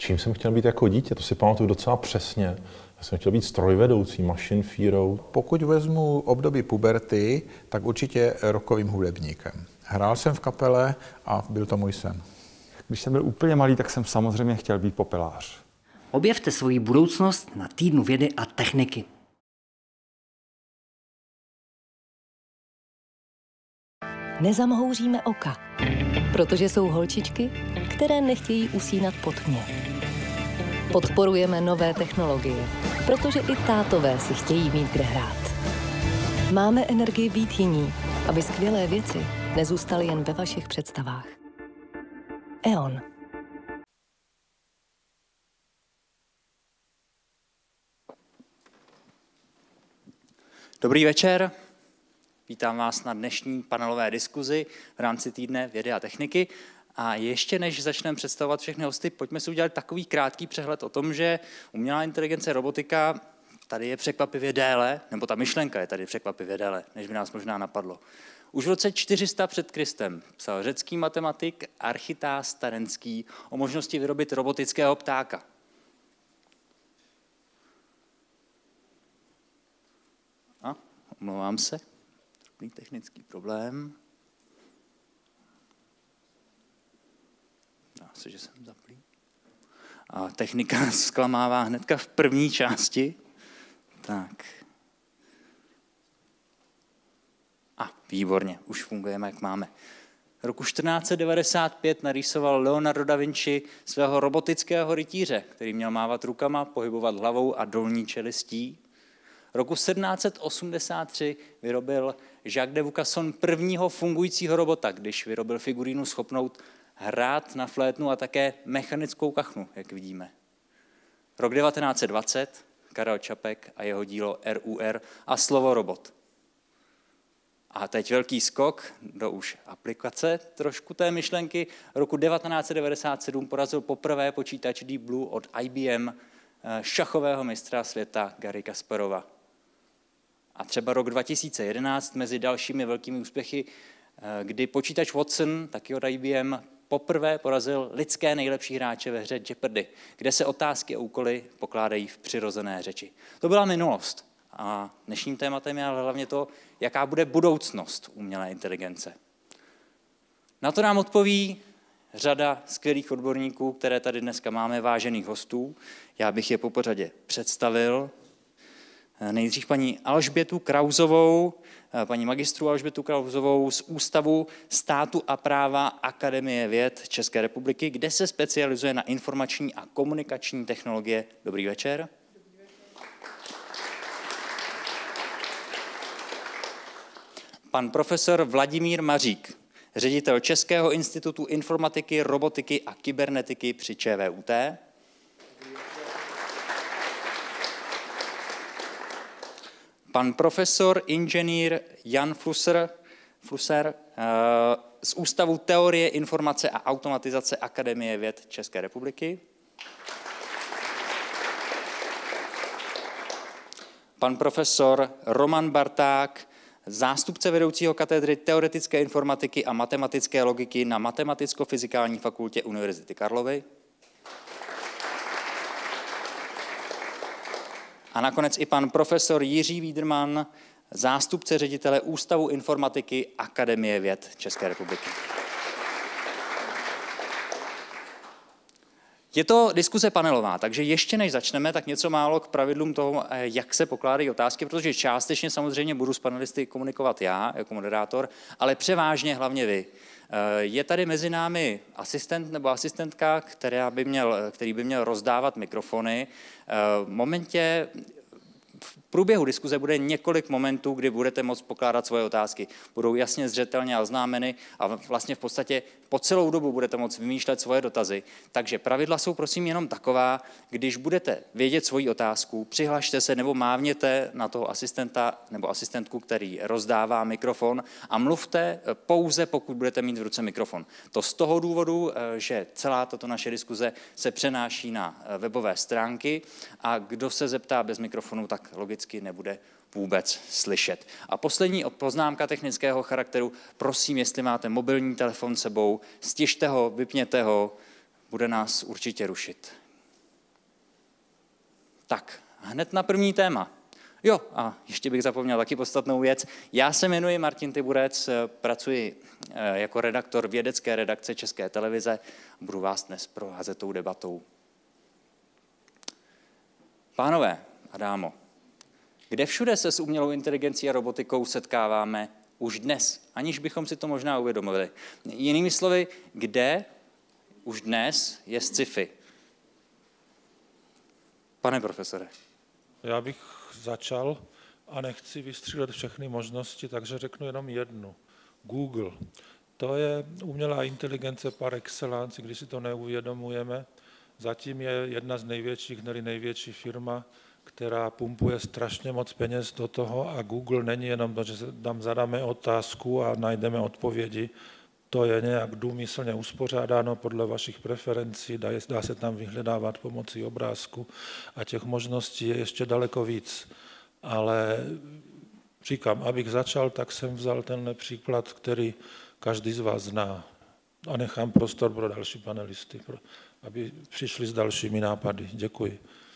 Čím jsem chtěl být jako dítě, to si pamatuju docela přesně. Já jsem chtěl být strojvedoucí, mašinfírou. Pokud vezmu období puberty, tak určitě rockovým hudebníkem. Hrál jsem v kapele a byl to můj sen. Když jsem byl úplně malý, tak jsem samozřejmě chtěl být popelář. Objevte svoji budoucnost na Týdnu vědy a techniky. Nezamhouříme oka, protože jsou holčičky, které nechtějí usínat pod tmě. Podporujeme nové technologie, protože i tátové si chtějí mít kde hrát. Máme energii být jiní, aby skvělé věci nezůstaly jen ve vašich představách. E.ON. Dobrý večer. Vítám vás na dnešní panelové diskuzi v rámci Týdne vědy a techniky. A ještě než začneme představovat všechny hosty, pojďme si udělat takový krátký přehled o tom, že umělá inteligence, robotika tady je překvapivě déle, nebo ta myšlenka je tady překvapivě déle, než by nás možná napadlo. Už v roce 400 před Kristem psal řecký matematik Architás Tarenský o možnosti vyrobit robotického ptáka. A, omlouvám se, takový technický problém. Dá se, že jsem zaplý. A technika zklamává hnedka v první části. Tak. A, výborně, už fungujeme, jak máme. Roku 1495 narýsoval Leonardo da Vinci svého robotického rytíře, který měl mávat rukama, pohybovat hlavou a dolní čelistí. Roku 1783 vyrobil Jacques de Vaucanson prvního fungujícího robota, když vyrobil figurínu schopnou hrát na flétnu a také mechanickou kachnu, jak vidíme. Rok 1920, Karel Čapek a jeho dílo RUR a slovo robot. A teď velký skok do už aplikace trošku té myšlenky. Roku 1997 porazil poprvé počítač Deep Blue od IBM šachového mistra světa Garry Kasparova. A třeba rok 2011 mezi dalšími velkými úspěchy, kdy počítač Watson, taky od IBM, poprvé porazil lidské nejlepší hráče ve hře Jeopardy, kde se otázky a úkoly pokládají v přirozené řeči. To byla minulost. A dnešním tématem je hlavně to, jaká bude budoucnost umělé inteligence. Na to nám odpoví řada skvělých odborníků, které tady dneska máme, vážených hostů. Já bych je po pořadě představil. Nejdřív paní Alžbětu Krauzovou, paní magistru Alžbětu Krauzovou z Ústavu státu a práva Akademie věd České republiky, kde se specializuje na informační a komunikační technologie. Dobrý večer. Pan profesor Vladimír Mařík, ředitel Českého institutu informatiky, robotiky a kybernetiky při ČVUT. Pan profesor inženýr Jan Flusser z Ústavu teorie, informace a automatizace Akademie věd České republiky. Pan profesor Roman Barták, zástupce vedoucího katedry teoretické informatiky a matematické logiky na Matematicko-fyzikální fakultě Univerzity Karlovy. A nakonec i pan profesor Jiří Víderman, zástupce ředitele Ústavu informatiky Akademie věd České republiky. Je to diskuze panelová, takže ještě než začneme, tak něco málo k pravidlům toho, jak se pokládají otázky, protože částečně samozřejmě budu s panelisty komunikovat já jako moderátor, ale převážně hlavně vy. Je tady mezi námi asistent nebo asistentka, který by měl rozdávat mikrofony. V průběhu diskuze bude několik momentů, kdy budete moct pokládat svoje otázky. Budou jasně zřetelně oznámeny a vlastně v podstatě po celou dobu budete moct vymýšlet svoje dotazy. Takže pravidla jsou prosím jenom taková, když budete vědět svoji otázku, přihlašte se nebo mávněte na toho asistenta nebo asistentku, který rozdává mikrofon a mluvte pouze, pokud budete mít v ruce mikrofon. To z toho důvodu, že celá tato naše diskuze se přenáší na webové stránky a kdo se zeptá bez mikrofonu, tak logicky nebude vůbec slyšet. A poslední poznámka technického charakteru. Prosím, jestli máte mobilní telefon sebou, stižte ho, vypněte ho, bude nás určitě rušit. Tak, hned na první téma. Jo, a ještě bych zapomněl taky podstatnou věc. Já se jmenuji Martin Tyburec, pracuji jako redaktor vědecké redakce České televize a budu vás dnes provázet tou debatou. Pánové a dámo, kde všude se s umělou inteligencí a robotikou setkáváme už dnes, aniž bychom si to možná uvědomili? Jinými slovy, kde už dnes je sci-fi? Pane profesore. Já bych začal a nechci vystřílet všechny možnosti, takže řeknu jenom jednu. Google. To je umělá inteligence par excellence, když si to neuvědomujeme. Zatím je jedna z největších, největší firma, která pumpuje strašně moc peněz do toho a Google není jenom to, že tam zadáme otázku a najdeme odpovědi. To je nějak důmyslně uspořádáno podle vašich preferencí, dá se tam vyhledávat pomocí obrázku a těch možností je ještě daleko víc. Ale říkám, abych začal, tak jsem vzal tenhle příklad, který každý z vás zná. A nechám prostor pro další panelisty, aby přišli s dalšími nápady. Děkuji.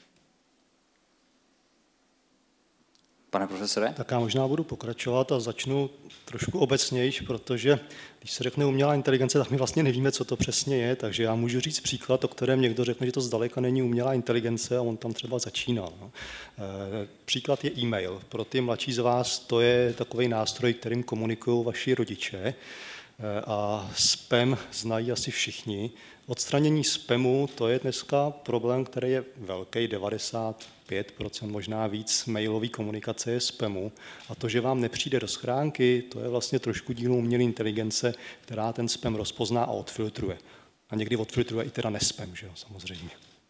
Pane profesore? Tak já možná budu pokračovat a začnu trošku obecnější, protože když se řekne umělá inteligence, tak my vlastně nevíme, co to přesně je, takže já můžu říct příklad, o kterém někdo řekne, že to zdaleka není umělá inteligence a on tam třeba začínal. No. Příklad je e-mail. Pro ty mladší z vás to je takový nástroj, kterým komunikují vaši rodiče a spam znají asi všichni. Odstranění spamu, to je dneska problém, který je velký, 95%, možná víc mailové komunikace je spamu. A to, že vám nepřijde do schránky, to je vlastně trošku dílo umělé inteligence, která ten spam rozpozná a odfiltruje. A někdy odfiltruje i teda nespam, že jo, samozřejmě.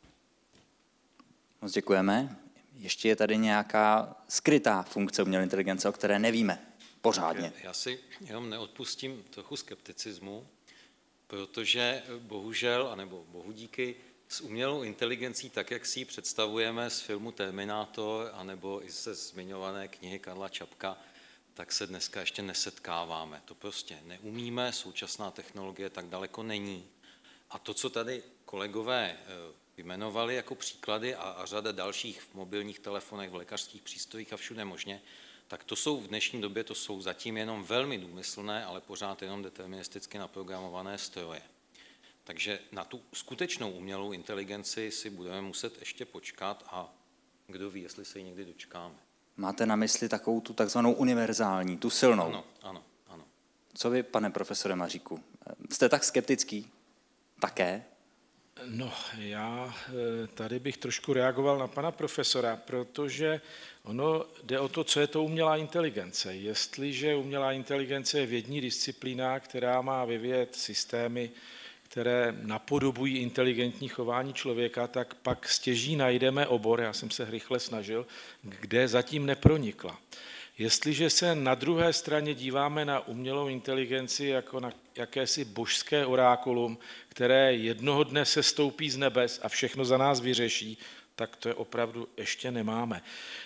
Moc děkujeme. Ještě je tady nějaká skrytá funkce umělé inteligence, o které nevíme pořádně. Já si jenom neodpustím trochu skepticismu, protože bohužel, anebo bohu díky, s umělou inteligencí, tak jak si ji představujeme z filmu Terminátor, anebo i ze zmiňované knihy Karla Čapka, tak se dneska ještě nesetkáváme. To prostě neumíme, současná technologie tak daleko není. A to, co tady kolegové vyjmenovali jako příklady a řada dalších v mobilních telefonech, v lékařských přístrojích a všude možně, tak to jsou v dnešní době, to jsou zatím jenom velmi důmyslné, ale pořád jenom deterministicky naprogramované stroje. Takže na tu skutečnou umělou inteligenci si budeme muset ještě počkat a kdo ví, jestli se ji někdy dočkáme. Máte na mysli takovou tu takzvanou univerzální, tu silnou? Ano. Co vy, pane profesore Maříku? Jste tak skeptický? Také? No, já tady bych trošku reagoval na pana profesora, protože ono jde o to, co je to umělá inteligence. Jestliže umělá inteligence je vědní disciplína, která má vyvíjet systémy, které napodobují inteligentní chování člověka, tak pak stěží najdeme obor, já jsem se rychle snažil, kde zatím nepronikla. Jestliže se na druhé straně díváme na umělou inteligenci jako na jakési božské orákulum, které jednoho dne se stoupí z nebes a všechno za nás vyřeší, tak to je opravdu ještě nemáme.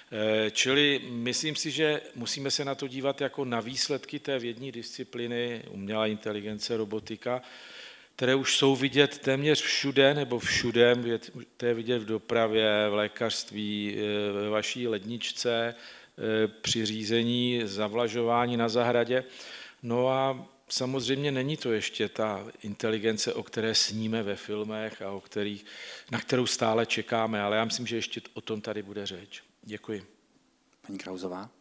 Čili myslím si, že musíme se na to dívat jako na výsledky té vědní disciplíny, umělá inteligence, robotika, které už jsou vidět téměř všude nebo všude, to je vidět v dopravě, v lékařství, ve vaší ledničce, při řízení, zavlažování na zahradě. No a samozřejmě není to ještě ta inteligence, o které sníme ve filmech a na kterou stále čekáme, ale já myslím, že ještě o tom tady bude řeč. Děkuji. Paní Krausová?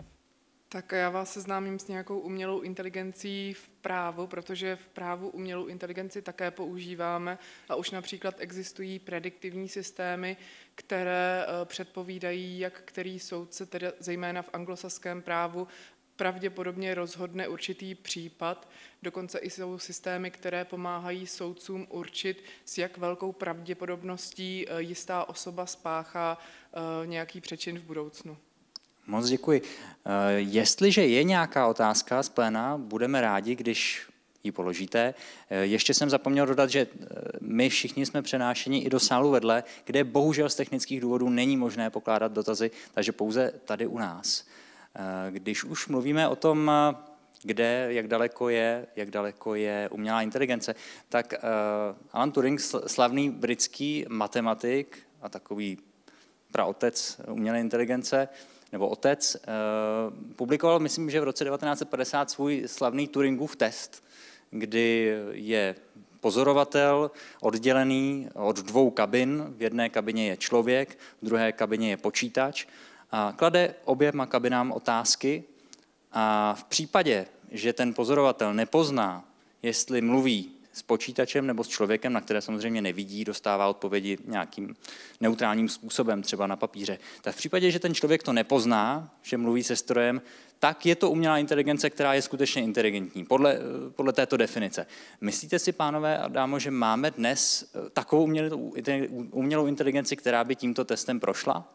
Tak já vás seznámím s nějakou umělou inteligencí v právu, protože v právu umělou inteligenci také používáme a už například existují prediktivní systémy, které předpovídají, jak který soudce, tedy zejména v anglosaském právu, pravděpodobně rozhodne určitý případ. Dokonce i jsou systémy, které pomáhají soudcům určit, s jak velkou pravděpodobností jistá osoba spáchá nějaký přečin v budoucnu. Moc děkuji. Jestliže je nějaká otázka z pléna, budeme rádi, když ji položíte. Ještě jsem zapomněl dodat, že my všichni jsme přenášeni i do sálu vedle, kde bohužel z technických důvodů není možné pokládat dotazy, takže pouze tady u nás. Když už mluvíme o tom, kde, jak daleko je umělá inteligence, tak Alan Turing, slavný britský matematik a takový praotec umělé inteligence, nebo otec, publikoval, myslím, že v roce 1950 svůj slavný Turingův test, kdy je pozorovatel oddělený od 2 kabin. V jedné kabině je člověk, v druhé kabině je počítač a klade oběma kabinám otázky a v případě, že ten pozorovatel nepozná, jestli mluví s počítačem nebo s člověkem, na které samozřejmě nevidí, dostává odpovědi nějakým neutrálním způsobem, třeba na papíře. Tak v případě, že ten člověk to nepozná, že mluví se strojem, tak je to umělá inteligence, která je skutečně inteligentní, podle této definice. Myslíte si, pánové a dámo, že máme dnes takovou umělou inteligenci, která by tímto testem prošla?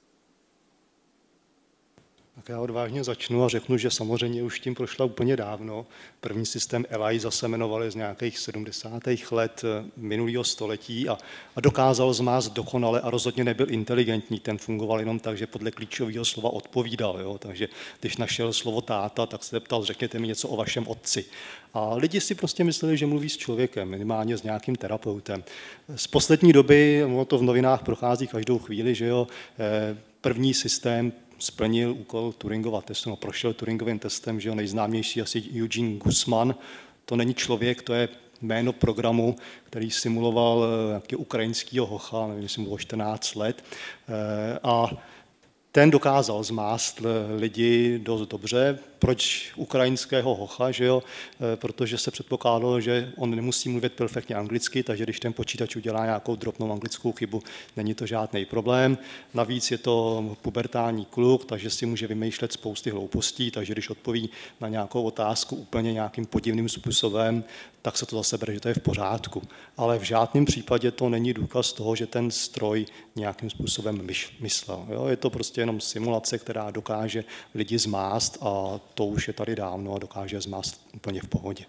Tak já odvážně začnu a řeknu, že samozřejmě už tím prošla úplně dávno. První systém ELIZA se jmenovali z nějakých 70. let minulého století a dokázal zmást dokonale a rozhodně nebyl inteligentní. Ten fungoval jenom tak, že podle klíčového slova odpovídal. Jo? Takže když našel slovo táta, tak se ptal, řekněte mi něco o vašem otci. A lidi si prostě mysleli, že mluví s člověkem, minimálně s nějakým terapeutem. Z poslední doby, ono to v novinách prochází každou chvíli, že jo, první systém splnil úkol Turingova testu, prošel Turingovým testem, že jo, nejznámější asi Eugene Guzman. To není člověk, to je jméno programu, který simuloval ukrajinského hocha, nevím, jestli bylo 14 let. A ten dokázal zmást lidi dost dobře. Proč ukrajinského hocha? Že jo? Protože se předpokládalo, že on nemusí mluvit perfektně anglicky, takže když ten počítač udělá nějakou drobnou anglickou chybu, není to žádný problém. Navíc je to pubertální kluk, takže si může vymýšlet spousty hloupostí, takže když odpoví na nějakou otázku úplně nějakým podivným způsobem, tak se to zase bere, že to je v pořádku. Ale v žádném případě to není důkaz toho, že ten stroj nějakým způsobem myslel. Jo? Je to prostě jenom simulace, která dokáže lidi zmást a to už je tady dávno a dokáže zmást úplně v pohodě.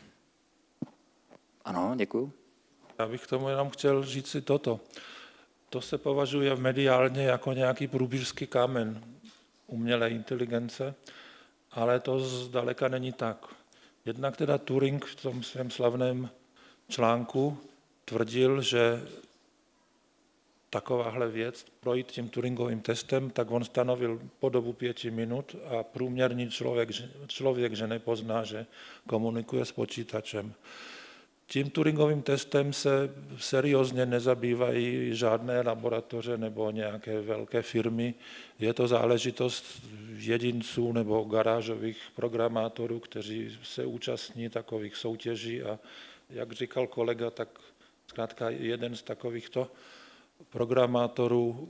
Ano, děkuju. Já bych tomu jenom chtěl říct si toto. To se považuje mediálně jako nějaký průbířský kámen umělé inteligence, ale to zdaleka není tak. Jednak teda Turing v tom svém slavném článku tvrdil, že takováhle věc, projít tím Turingovým testem, tak on stanovil po dobu 5 minut a průměrný člověk, že nepozná, že komunikuje s počítačem. Tím Turingovým testem se seriózně nezabývají žádné laboratoře nebo nějaké velké firmy. Je to záležitost jedinců nebo garážových programátorů, kteří se účastní takových soutěží a jak říkal kolega, tak zkrátka jeden z takovýchto programátorů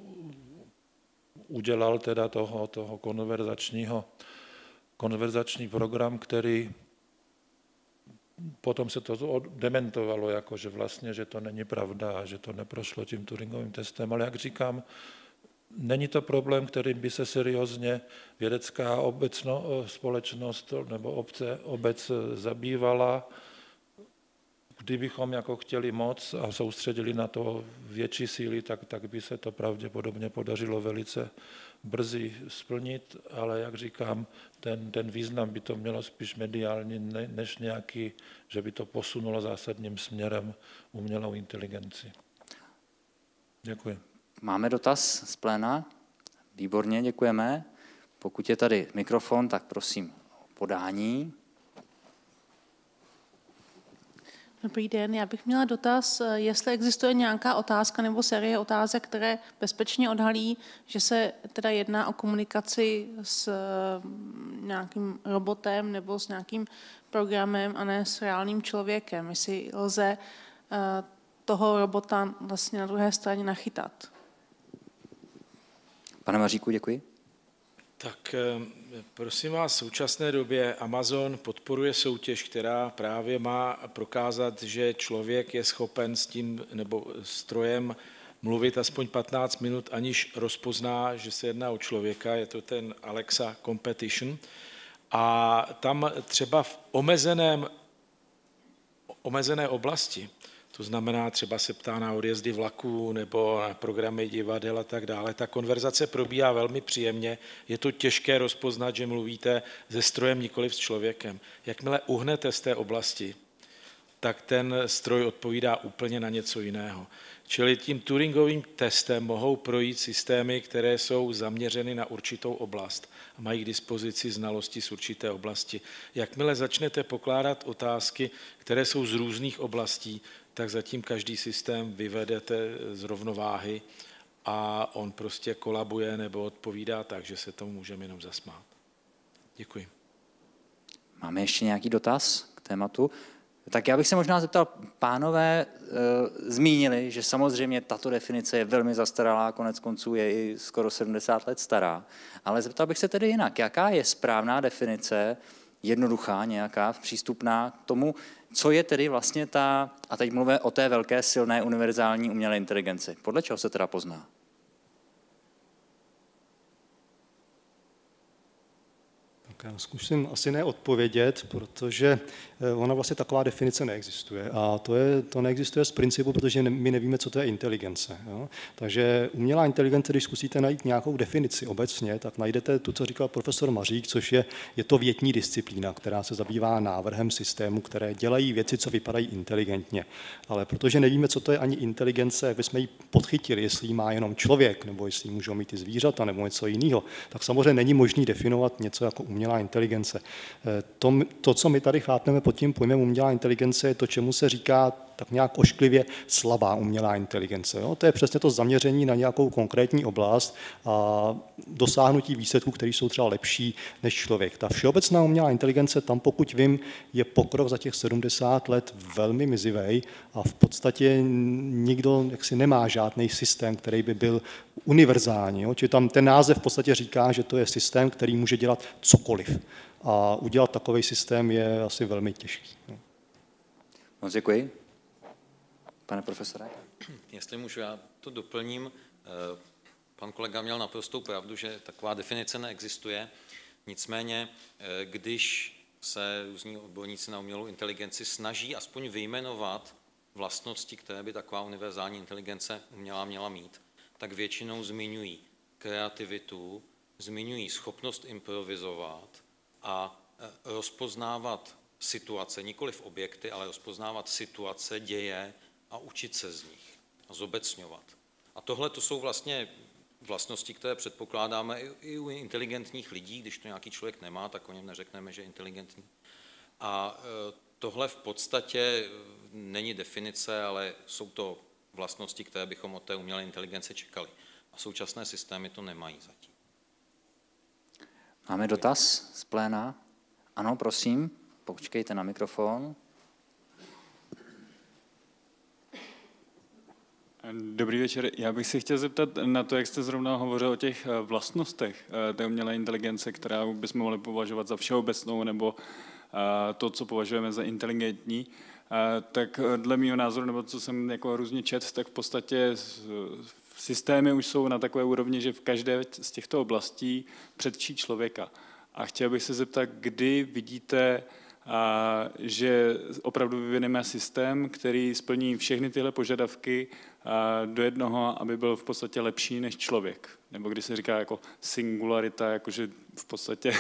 udělal teda toho konverzační program, který potom se to dementovalo, jako že vlastně, že to není pravda a že to neprošlo tím Turingovým testem, ale jak říkám, není to problém, kterým by se seriózně vědecká společnost nebo obec zabývala. Kdybychom jako chtěli moc a soustředili na to větší síly, tak by se to pravděpodobně podařilo velice brzy splnit, ale jak říkám, ten význam by to mělo spíš mediální, než nějaký, že by to posunulo zásadním směrem umělou inteligenci. Děkuji. Máme dotaz z pléna? Výborně, děkujeme. Pokud je tady mikrofon, tak prosím o podání. Dobrý den, já bych měla dotaz, jestli existuje nějaká otázka nebo série otázek, které bezpečně odhalí, že se teda jedná o komunikaci s nějakým robotem nebo s nějakým programem a ne s reálným člověkem. Jestli lze toho robota vlastně na druhé straně nachytat. Pane Maříku, děkuji. Tak prosím vás, v současné době Amazon podporuje soutěž, která právě má prokázat, že člověk je schopen s tím nebo strojem mluvit aspoň 15 minut, aniž rozpozná, že se jedná o člověka. Je to ten Alexa Competition. A tam třeba v omezené oblasti, to znamená, třeba se ptá na odjezdy vlaků nebo na programy divadel a tak dále. Ta konverzace probíhá velmi příjemně. Je to těžké rozpoznat, že mluvíte se strojem, nikoliv s člověkem. Jakmile uhnete z té oblasti, tak ten stroj odpovídá úplně na něco jiného. Čili tím Turingovým testem mohou projít systémy, které jsou zaměřeny na určitou oblast a mají k dispozici znalosti z určité oblasti. Jakmile začnete pokládat otázky, které jsou z různých oblastí, tak zatím každý systém vyvedete z rovnováhy a on prostě kolabuje nebo odpovídá tak, že se tomu můžeme jenom zasmát. Děkuji. Máme ještě nějaký dotaz k tématu? Tak já bych se možná zeptal, pánové zmínili, že samozřejmě tato definice je velmi zastaralá, konec konců je i skoro 70 let stará, ale zeptal bych se tedy jinak, jaká je správná definice, jednoduchá nějaká, přístupná k tomu, co je tedy vlastně ta, a teď mluvím o té velké silné univerzální umělé inteligenci. Podle čeho se teda pozná? Já zkusím asi neodpovědět, protože ona vlastně taková definice neexistuje. A to neexistuje z principu, protože my nevíme, co to je inteligence. Jo? Takže umělá inteligence, když zkusíte najít nějakou definici obecně, tak najdete to, co říkal profesor Mařík, což je to vědní disciplína, která se zabývá návrhem systému, které dělají věci, co vypadají inteligentně. Ale protože nevíme, co to je ani inteligence, jak bychom ji podchytili, jestli ji má jenom člověk, nebo jestli ji můžou mít i zvířata, nebo něco jiného, tak samozřejmě není možné definovat něco jako umělá inteligence. To, co my tady chápeme pod tím pojmem umělá inteligence, je to, čemu se říká tak nějak ošklivě slabá umělá inteligence. Jo? To je přesně to zaměření na nějakou konkrétní oblast a dosáhnutí výsledků, které jsou třeba lepší než člověk. Ta všeobecná umělá inteligence, tam pokud vím, je pokrok za těch 70 let velmi mizivej a v podstatě nikdo jaksi nemá žádný systém, který by byl univerzální. Jo? Čili tam ten název v podstatě říká, že to je systém, který může dělat cokoliv. A udělat takový systém je asi velmi těžký. Moc děkuji. Pane profesore? Jestli můžu, já to doplním. Pan kolega měl naprostou pravdu, že taková definice neexistuje. Nicméně, když se různí odborníci na umělou inteligenci snaží aspoň vyjmenovat vlastnosti, které by taková univerzální inteligence měla mít, tak většinou zmiňují kreativitu, zmiňují schopnost improvizovat a rozpoznávat situace, nikoli v objekty, ale rozpoznávat situace, děje a učit se z nich a zobecňovat. A tohle to jsou vlastně vlastnosti, které předpokládáme i u inteligentních lidí. Když to nějaký člověk nemá, tak o něm neřekneme, že je inteligentní. A tohle v podstatě není definice, ale jsou to vlastnosti, které bychom od té umělé inteligence čekali. A současné systémy to nemají zatím. Máme dotaz z pléna? Ano, prosím, počkejte na mikrofon. Dobrý večer. Já bych se chtěl zeptat na to, jak jste zrovna hovořil o těch vlastnostech té umělé inteligence, která bychom mohli považovat za všeobecnou nebo to, co považujeme za inteligentní. Tak dle mého názoru, nebo co jsem jako různě čet, tak v podstatě systémy už jsou na takové úrovni, že v každé z těchto oblastí předčí člověka. A chtěl bych se zeptat, kdy vidíte, že opravdu vyvineme systém, který splní všechny tyhle požadavky do jednoho, aby byl v podstatě lepší než člověk. Nebo když se říká jako singularita, jakože v podstatě,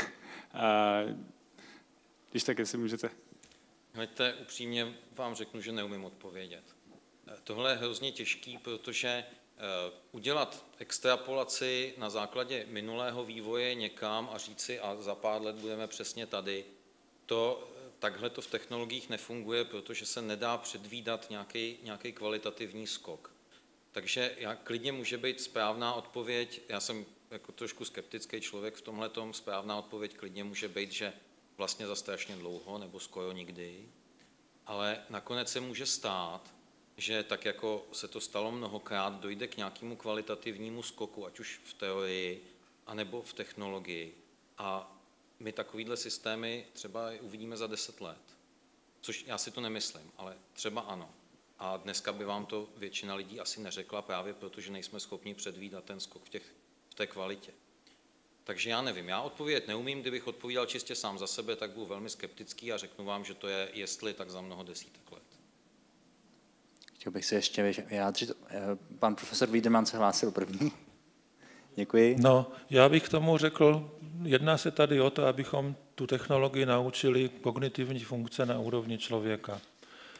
když tak, jestli můžete. Hleďte, upřímně vám řeknu, že neumím odpovědět. Tohle je hrozně těžký, protože udělat extrapolaci na základě minulého vývoje někam a říci a za pár let budeme přesně tady, takhle to v technologiích nefunguje, protože se nedá předvídat nějaký kvalitativní skok. Takže klidně může být správná odpověď, já jsem jako trošku skeptický člověk v tomhletom, správná odpověď klidně může být, že vlastně za strašně dlouho nebo skoro nikdy, ale nakonec se může stát, že tak jako se to stalo mnohokrát, dojde k nějakému kvalitativnímu skoku, ať už v teorii, anebo v technologii. A my takovýhle systémy třeba uvidíme za 10 let. Což já si to nemyslím, ale třeba ano. A dneska by vám to většina lidí asi neřekla právě protože nejsme schopni předvídat ten skok v té kvalitě. Takže já nevím, já odpovědět neumím, kdybych odpovídal čistě sám za sebe, tak budu velmi skeptický a řeknu vám, že to je jestli, tak za mnoho desítek let. Chtěl bych se ještě vyjádřit. Pan profesor Wiedemann se hlásil první. Děkuji. No, já bych k tomu řekl, jedná se tady o to, abychom tu technologii naučili kognitivní funkce na úrovni člověka.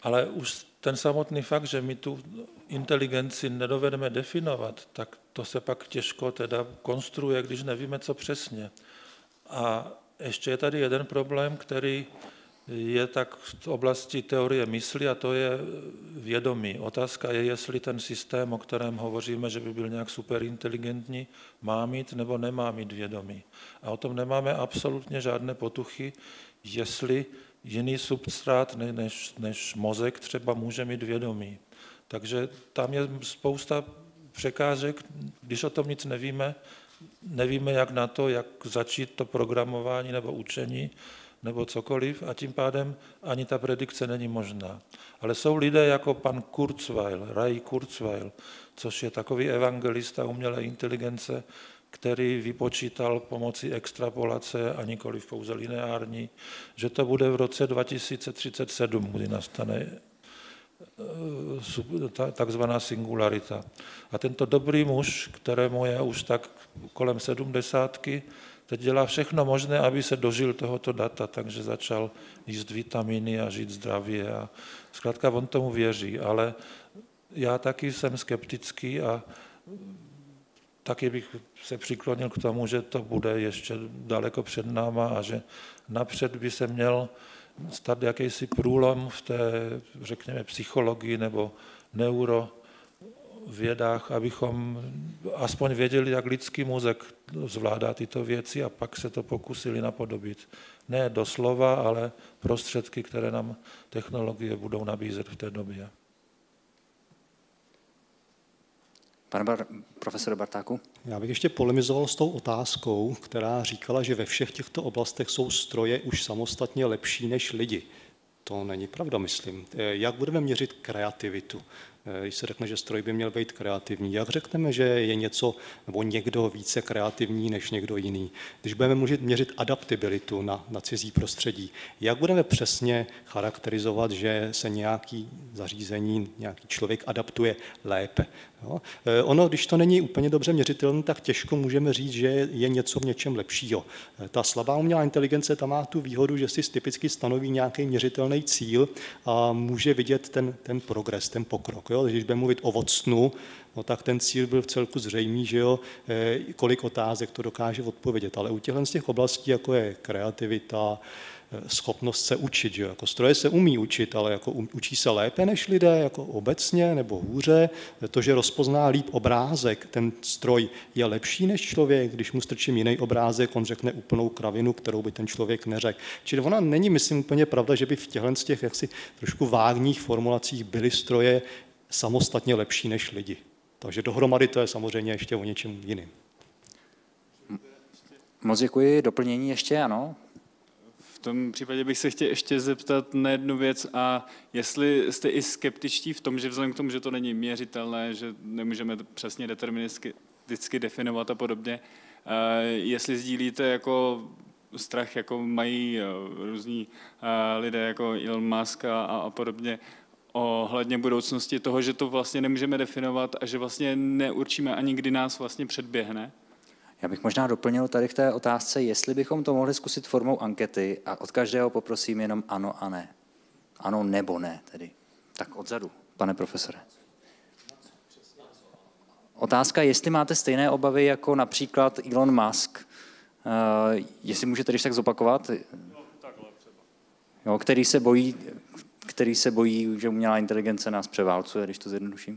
Ale už ten samotný fakt, že my tu inteligenci nedovedeme definovat, tak to se pak těžko teda konstruuje, když nevíme, co přesně. A ještě je tady jeden problém, který je tak v oblasti teorie mysli, a to je vědomí. Otázka je, jestli ten systém, o kterém hovoříme, že by byl nějak superinteligentní, má mít nebo nemá mít vědomí. A o tom nemáme absolutně žádné potuchy, jestli jiný substrát než mozek třeba může mít vědomí. Takže tam je spousta překážek, když o tom nic nevíme, nevíme jak na to, jak začít to programování nebo učení, nebo cokoliv, a tím pádem ani ta predikce není možná. Ale jsou lidé jako pan Kurzweil, Ray Kurzweil, což je takový evangelista umělé inteligence, který vypočítal pomocí extrapolace a nikoliv pouze lineární, že to bude v roce 2037, kdy nastane takzvaná singularita. A tento dobrý muž, kterému je už tak kolem 70, teď dělá všechno možné, aby se dožil tohoto data, takže začal jíst vitamíny a žít zdravě. A zkrátka on tomu věří, ale já taky jsem skeptický a taky bych se přiklonil k tomu, že to bude ještě daleko před náma a že napřed by se měl stát jakýsi průlom v té, řekněme, psychologii nebo neurovědách, abychom aspoň věděli, jak lidský mozek zvládá tyto věci a pak se to pokusili napodobit. Ne doslova, ale prostředky, které nám technologie budou nabízet v té době. Pane profesore Bartáku? Já bych ještě polemizoval s tou otázkou, která říkala, že ve všech těchto oblastech jsou stroje už samostatně lepší než lidi. To není pravda, myslím. Jak budeme měřit kreativitu? Když se řekne, že stroj by měl být kreativní, jak řekneme, že je něco nebo někdo více kreativní než někdo jiný? Když budeme měřit adaptabilitu na cizí prostředí, jak budeme přesně charakterizovat, že se nějaký zařízení, nějaký člověk adaptuje lépe? Jo? Ono, když to není úplně dobře měřitelné, tak těžko můžeme říct, že je něco v něčem lepšího. Ta slabá umělá inteligence tam má tu výhodu, že si typicky stanoví nějaký měřitelný cíl a může vidět ten progres, ten pokrok. Jo? Když budeme mluvit o vocnu, no tak ten cíl byl v celku zřejmý, že jo, kolik otázek to dokáže odpovědět. Ale u těchto z těch oblastí, jako je kreativita, schopnost se učit, že jo, jako stroje se umí učit, ale jako učí se lépe než lidé, jako obecně nebo hůře. To, že rozpozná líp obrázek, ten stroj je lepší než člověk, když mu strčím jiný obrázek, on řekne úplnou kravinu, kterou by ten člověk neřekl. Čili ona není, myslím, úplně pravda, že by v těchto z těch jaksi trošku vágních formulacích byly stroje samostatně lepší než lidi. Takže dohromady to je samozřejmě ještě o něčem jiným. Moc děkuji. Doplnění ještě, ano? V tom případě bych se chtěl ještě zeptat na jednu věc, a jestli jste i skeptičtí v tom, že vzhledem k tomu, že to není měřitelné, že nemůžeme přesně deterministicky definovat a podobně, jestli sdílíte jako strach, jako mají různí lidé jako Elon Musk a podobně, ohledně budoucnosti toho, že to vlastně nemůžeme definovat a že vlastně neurčíme ani, kdy nás vlastně předběhne? Já bych možná doplnil tady k té otázce, jestli bychom to mohli zkusit formou ankety a od každého poprosím jenom ano a ne. Ano nebo ne tedy. Tak odzadu, pane profesore. Otázka, jestli máte stejné obavy jako například Elon Musk, jestli můžete když tak zopakovat, jo, který se bojí, že umělá inteligence nás převálcuje, když to zjednoduším.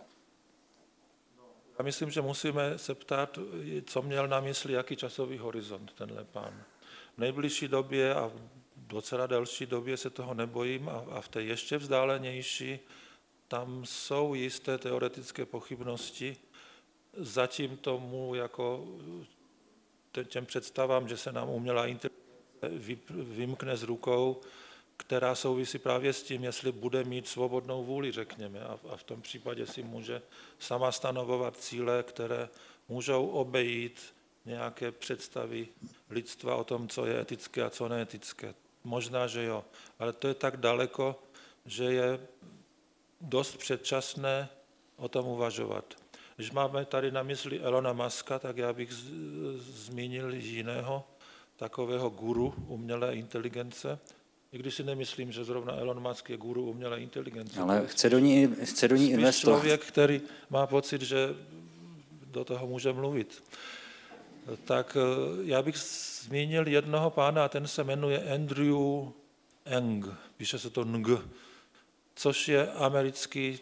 Já myslím, že musíme se ptát, co měl na mysli, jaký časový horizont tenhle pán. V nejbližší době a v docela delší době se toho nebojím a v té ještě vzdálenější tam jsou jisté teoretické pochybnosti. Zatím tomu jako těm představám, že se nám umělá inteligence vymkne z rukou, která souvisí právě s tím, jestli bude mít svobodnou vůli, řekněme, a v tom případě si může sama stanovovat cíle, které můžou obejít nějaké představy lidstva o tom, co je etické a co neetické. Možná, že jo, ale to je tak daleko, že je dost předčasné o tom uvažovat. Když máme tady na mysli Elona Muska, tak já bych zmínil jiného takového guru umělé inteligence, I když si nemyslím, že zrovna Elon Musk je guru umělé inteligence. Ale chce do ní investovat. Člověk, který má pocit, že do toho může mluvit. Tak já bych zmínil jednoho pána, a ten se jmenuje Andrew Ng, píše se to Ng, což je americký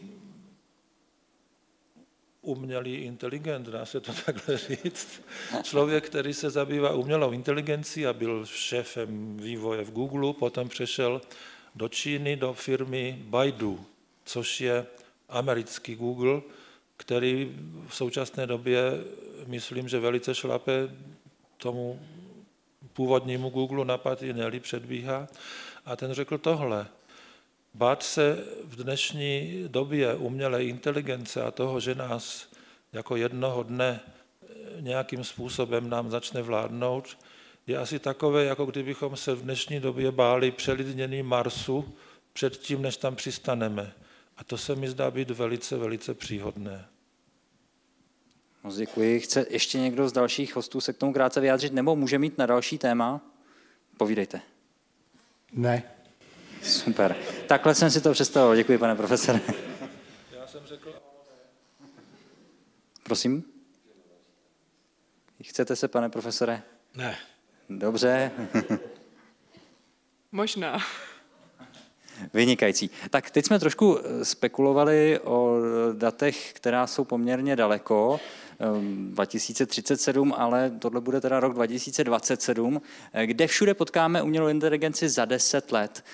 umělý inteligent, dá se to takhle říct. Člověk, který se zabývá umělou inteligencí a byl šéfem vývoje v Google, potom přešel do Číny, do firmy Baidu, což je americký Google, který v současné době, myslím, že velice šlape tomu původnímu Google na patineli, předbíhá. A ten řekl tohle: bát se v dnešní době umělé inteligence a toho, že nás jako jednoho dne nějakým způsobem nám začne vládnout, je asi takové, jako kdybychom se v dnešní době báli přelidnění Marsu předtím, než tam přistaneme. A to se mi zdá být velice, velice příhodné. Moc děkuji. Chce ještě někdo z dalších hostů se k tomu krátce vyjádřit, nebo může mít na další téma? Povídejte. Ne. Super. Takhle jsem si to představoval. Děkuji, pane profesore. Já jsem řekl... Prosím? Chcete se, pane profesore? Ne. Dobře. Možná. Vynikající. Tak teď jsme trošku spekulovali o datech, která jsou poměrně daleko, 2037, ale tohle bude teda rok 2027. Kde všude potkáme umělou inteligenci za 10 let?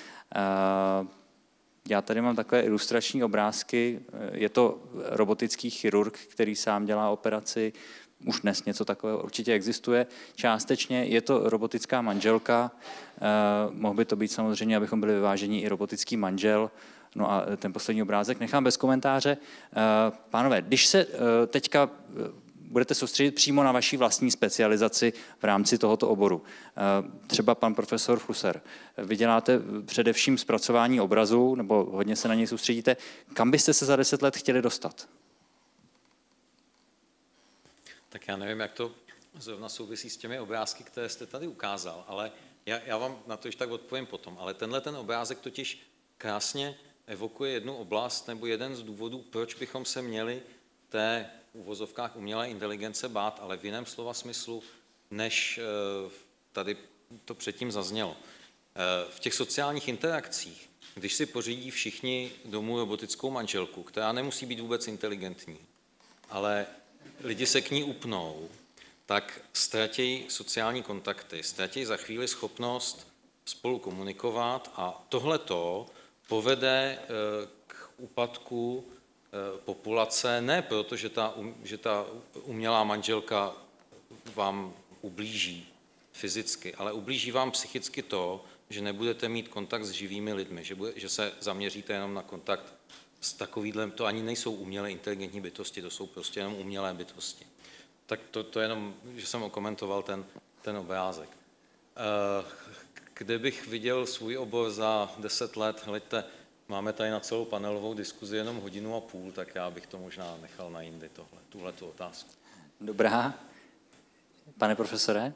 Já tady mám takové ilustrační obrázky. Je to robotický chirurg, který sám dělá operaci. Už dnes něco takového určitě existuje. Částečně je to robotická manželka. Mohl by to být samozřejmě, abychom byli vyvážení, i robotický manžel. No a ten poslední obrázek nechám bez komentáře. Pánové, když se teďka budete soustředit přímo na vaší vlastní specializaci v rámci tohoto oboru. Třeba pan profesor Flusser. Vy děláte především zpracování obrazu, nebo hodně se na něj soustředíte. Kam byste se za 10 let chtěli dostat? Tak já nevím, jak to zrovna souvisí s těmi obrázky, které jste tady ukázal, ale já vám na to již tak odpovím potom. Ale tenhle ten obrázek totiž krásně evokuje jednu oblast nebo jeden z důvodů, proč bychom se měli té v uvozovkách umělé inteligence bát, ale v jiném slova smyslu, než tady to předtím zaznělo. V těch sociálních interakcích, když si pořídí všichni domů robotickou manželku, která nemusí být vůbec inteligentní, ale lidi se k ní upnou, tak ztratějí sociální kontakty, ztratějí za chvíli schopnost spolu komunikovat a tohleto povede k úpadku populace, ne proto, že ta umělá manželka vám ublíží fyzicky, ale ublíží vám psychicky to, že nebudete mít kontakt s živými lidmi, že se zaměříte jenom na kontakt s takovýhle, to ani nejsou umělé inteligentní bytosti, to jsou prostě jenom umělé bytosti. Tak to jenom, že jsem okomentoval ten obrázek. Kde bych viděl svůj obor za 10 let, hleďte, máme tady na celou panelovou diskuzi jenom 1,5 hodiny, tak já bych to možná nechal na jindy, tuhletu otázku. Dobrá. Pane profesore?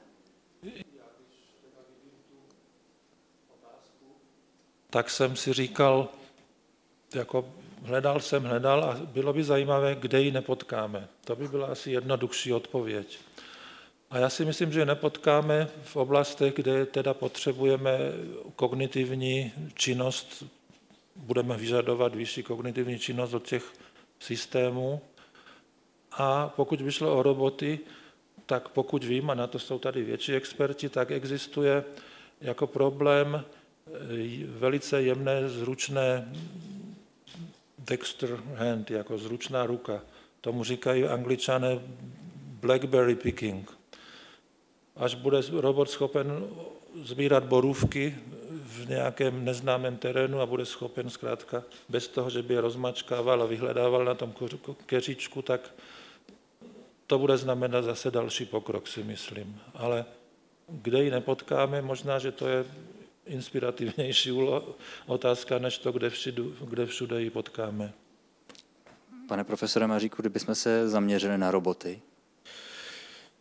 Tak jsem si říkal, jako hledal a bylo by zajímavé, kde ji nepotkáme. To by byla asi jednodušší odpověď. A já si myslím, že ji nepotkáme v oblastech, kde teda potřebujeme kognitivní činnost, budeme vyžadovat vyšší kognitivní činnost od těch systémů. A pokud by šlo o roboty, tak pokud vím, a na to jsou tady větší experti, tak existuje jako problém velice jemné, zručné dexter hand, jako zručná ruka. Tomu říkají Angličané blackberry picking. Až bude robot schopen sbírat borůvky v nějakém neznámém terénu a bude schopen zkrátka bez toho, že by je rozmačkával a vyhledával na tom keříčku, tak to bude znamenat zase další pokrok, si myslím. Ale kde ji nepotkáme, možná, že to je inspirativnější otázka, než to, kde všude ji potkáme. Pane profesore Maříku, kdybychom se zaměřili na roboty?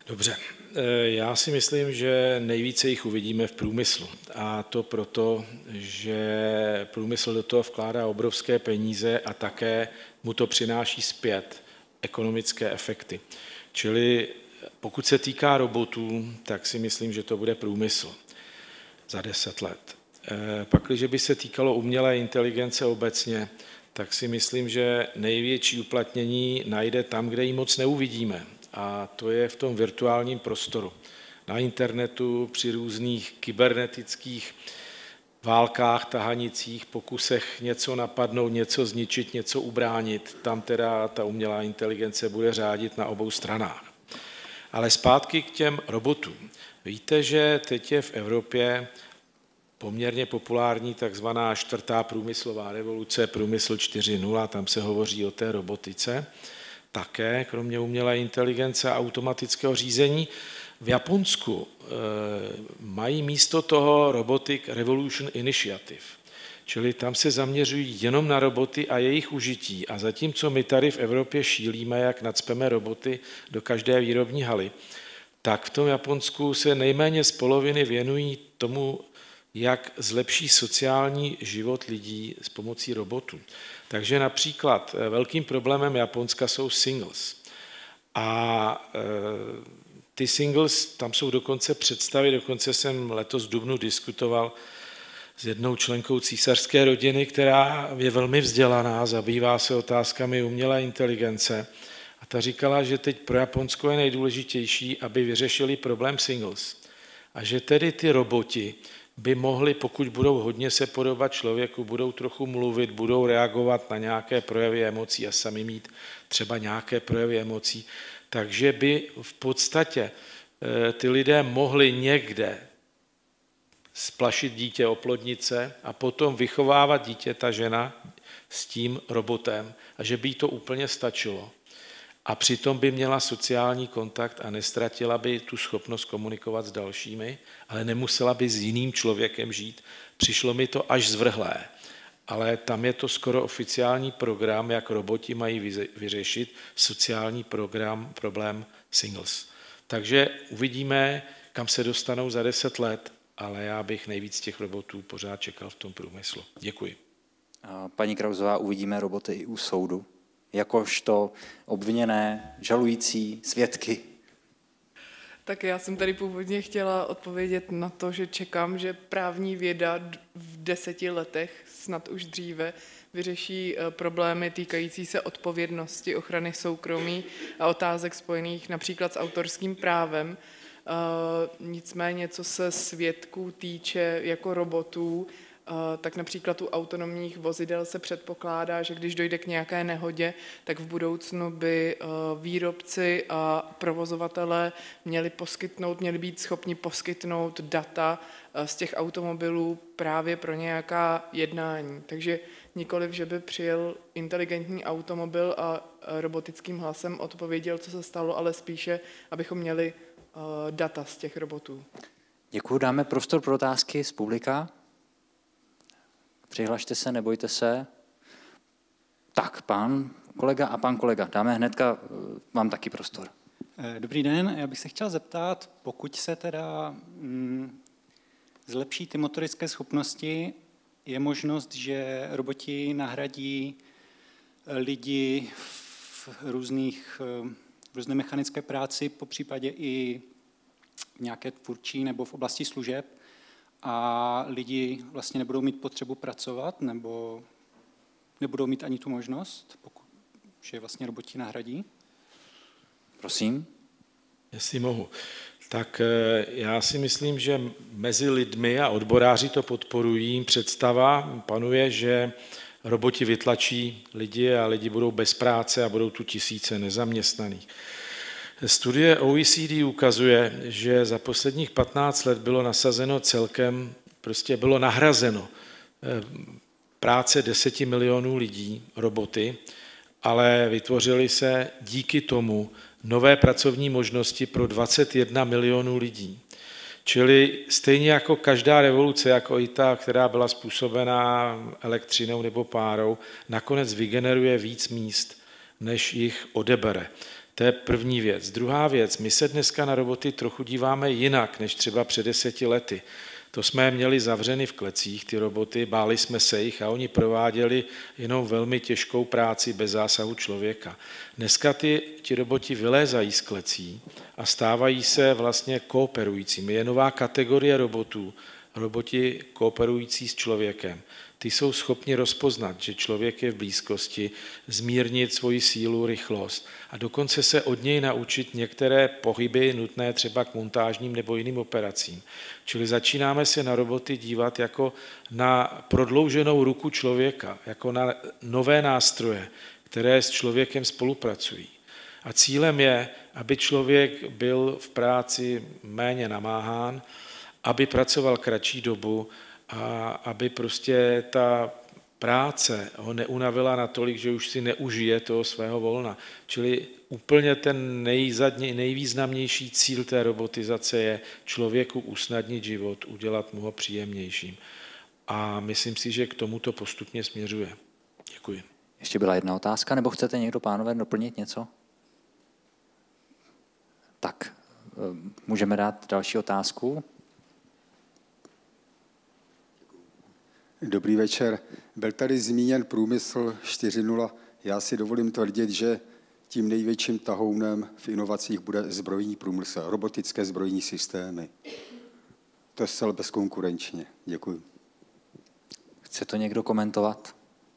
Dobře, já si myslím, že nejvíce jich uvidíme v průmyslu. A to proto, že průmysl do toho vkládá obrovské peníze a také mu to přináší zpět ekonomické efekty. Čili pokud se týká robotů, tak si myslím, že to bude průmysl za 10 let. Pakliže by se týkalo umělé inteligence obecně, tak si myslím, že největší uplatnění najde tam, kde ji moc neuvidíme. A to je v tom virtuálním prostoru. Na internetu, při různých kybernetických válkách, tahanicích, pokusech něco napadnout, něco zničit, něco ubránit. Tam teda ta umělá inteligence bude řádit na obou stranách. Ale zpátky k těm robotům. Víte, že teď je v Evropě poměrně populární takzvaná 4. průmyslová revoluce, průmysl 4.0, tam se hovoří o té robotice. Také, kromě umělé inteligence a automatického řízení, v Japonsku mají místo toho Robotic Revolution Initiative. Čili tam se zaměřují jenom na roboty a jejich užití. A zatímco my tady v Evropě šílíme, jak nacpeme roboty do každé výrobní haly, tak v tom Japonsku se nejméně z poloviny věnují tomu, jak zlepší sociální život lidí s pomocí robotů. Takže například velkým problémem Japonska jsou singles. A ty singles, tam jsou dokonce představy, dokonce jsem letos v dubnu diskutoval s jednou členkou císařské rodiny, která je velmi vzdělaná, zabývá se otázkami umělé inteligence. A ta říkala, že teď pro Japonsko je nejdůležitější, aby vyřešili problém singles. A že tedy ty roboti by mohli, pokud budou hodně se podobat člověku, budou trochu mluvit, budou reagovat na nějaké projevy emocí a sami mít třeba nějaké projevy emocí, takže by v podstatě ty lidé mohli někde splašit dítě, oplodnit se a potom vychovávat dítě, ta žena, s tím robotem a že by jí to úplně stačilo. A přitom by měla sociální kontakt a nestratila by tu schopnost komunikovat s dalšími, ale nemusela by s jiným člověkem žít. Přišlo mi to až zvrhlé. Ale tam je to skoro oficiální program, jak roboti mají vyřešit sociální problém singles. Takže uvidíme, kam se dostanou za 10 let, ale já bych nejvíc těch robotů pořád čekal v tom průmyslu. Děkuji. Paní Krausová, uvidíme roboty i u soudu, jakožto obviněné, žalující, svědky. Tak já jsem tady původně chtěla odpovědět na to, že čekám, že právní věda v 10 letech, snad už dříve, vyřeší problémy týkající se odpovědnosti, ochrany soukromí a otázek spojených například s autorským právem. Nicméně, co se svědků týče jako robotů, tak například u autonomních vozidel se předpokládá, že když dojde k nějaké nehodě, tak v budoucnu by výrobci a provozovatelé měli být schopni poskytnout data z těch automobilů právě pro nějaká jednání. Takže nikoliv, že by přijel inteligentní automobil a robotickým hlasem odpověděl, co se stalo, ale spíše, abychom měli data z těch robotů. Děkuji, dáme prostor pro otázky z publika. Přihlašte se, nebojte se. Tak, pán kolega a pán kolega. Dáme hnedka vám taky prostor. Dobrý den, já bych se chtěl zeptat, pokud se teda zlepší ty motorické schopnosti, je možnost, že roboti nahradí lidi v různé mechanické práci, popřípadě i nějaké tvůrčí nebo v oblasti služeb, a lidi vlastně nebudou mít potřebu pracovat, nebo nebudou mít ani tu možnost, že vlastně roboti nahradí? Prosím. Jestli mohu. Tak já si myslím, že mezi lidmi a odboráři to podporují. Představa panuje, že roboti vytlačí lidi a lidi budou bez práce a budou tu tisíce nezaměstnaných. Studie OECD ukazuje, že za posledních 15 let bylo nasazeno celkem, bylo nahrazeno práce 10 milionů lidí, roboty, ale vytvořily se díky tomu nové pracovní možnosti pro 21 milionů lidí. Čili stejně jako každá revoluce, jako i ta, která byla způsobená elektřinou nebo párou, nakonec vygeneruje víc míst, než jich odebere. To je první věc. Druhá věc, my se dneska na roboty trochu díváme jinak, než třeba před 10 lety. To jsme měli zavřeny v klecích, ty roboty, báli jsme se jich a oni prováděli jenom velmi těžkou práci bez zásahu člověka. Dneska ti roboti vylézají z klecí a stávají se vlastně kooperujícími. Je nová kategorie robotů, roboti kooperující s člověkem. Ty jsou schopni rozpoznat, že člověk je v blízkosti, zmírnit svoji sílu, rychlost a dokonce se od něj naučit některé pohyby nutné třeba k montážním nebo jiným operacím. Čili začínáme se na roboty dívat jako na prodlouženou ruku člověka, jako na nové nástroje, které s člověkem spolupracují. A cílem je, aby člověk byl v práci méně namáhán, aby pracoval kratší dobu a aby prostě ta práce ho neunavila natolik, že už si neužije toho svého volna. Čili úplně ten nejvýznamnější cíl té robotizace je člověku usnadnit život, udělat mu ho příjemnějším. A myslím si, že k tomu to postupně směřuje. Děkuji. Ještě byla jedna otázka, nebo chcete někdo, pánové, doplnit něco? Tak, můžeme dát další otázku. Dobrý večer. Byl tady zmíněn průmysl 4.0. Já si dovolím tvrdit, že tím největším tahounem v inovacích bude zbrojní průmysl, robotické zbrojní systémy. To je zcela bezkonkurenčně. Děkuji. Chce to někdo komentovat?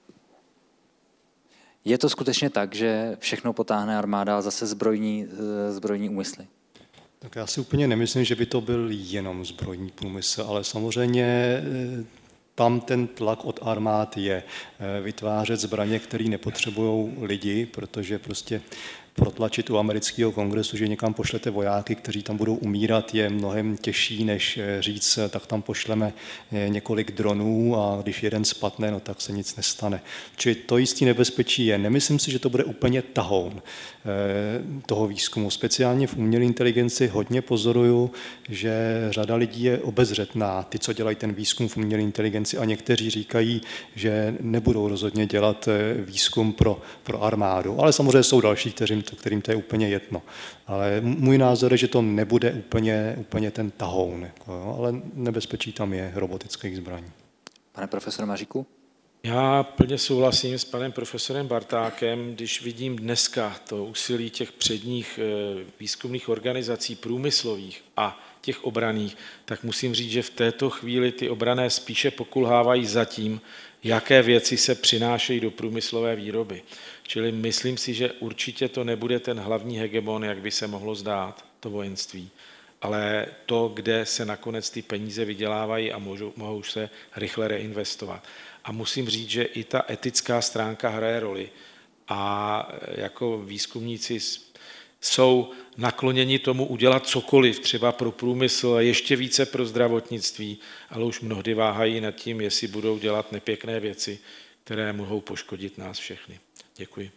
Je to skutečně tak, že všechno potáhne armáda a zase zbrojní úmysly? Tak já si úplně nemyslím, že by to byl jenom zbrojní průmysl, ale samozřejmě tam ten tlak od armád je vytvářet zbraně, které nepotřebují lidi, protože prostě protlačit u amerického kongresu, že někam pošlete vojáky, kteří tam budou umírat, je mnohem těžší, než říct, tak tam pošleme několik dronů a když jeden spadne, no tak se nic nestane. Čili to jistý nebezpečí je. Nemyslím si, že to bude úplně tahoun toho výzkumu. Speciálně v umělé inteligenci hodně pozoruju, že řada lidí je obezřetná, ty, co dělají ten výzkum v umělé inteligenci a někteří říkají, že nebudou rozhodně dělat výzkum pro armádu. Ale samozřejmě jsou další, kterým to je úplně jedno. Ale můj názor je, že to nebude úplně ten tahoun, ale nebezpečí tam je robotických zbraní. Pane profesore Maříku? Já plně souhlasím s panem profesorem Bartákem, když vidím dneska to úsilí těch předních výzkumných organizací průmyslových a těch obranných, tak musím říct, že v této chvíli ty obranné spíše pokulhávají za tím, jaké věci se přinášejí do průmyslové výroby. Čili myslím si, že určitě to nebude ten hlavní hegemon, jak by se mohlo zdát, to vojenství, ale to, kde se nakonec ty peníze vydělávají a mohou se rychle reinvestovat. A musím říct, že i ta etická stránka hraje roli a jako výzkumníci jsou nakloněni tomu udělat cokoliv, třeba pro průmysl a ještě více pro zdravotnictví, ale už mnohdy váhají nad tím, jestli budou dělat nepěkné věci, které mohou poškodit nás všechny. Děkuji.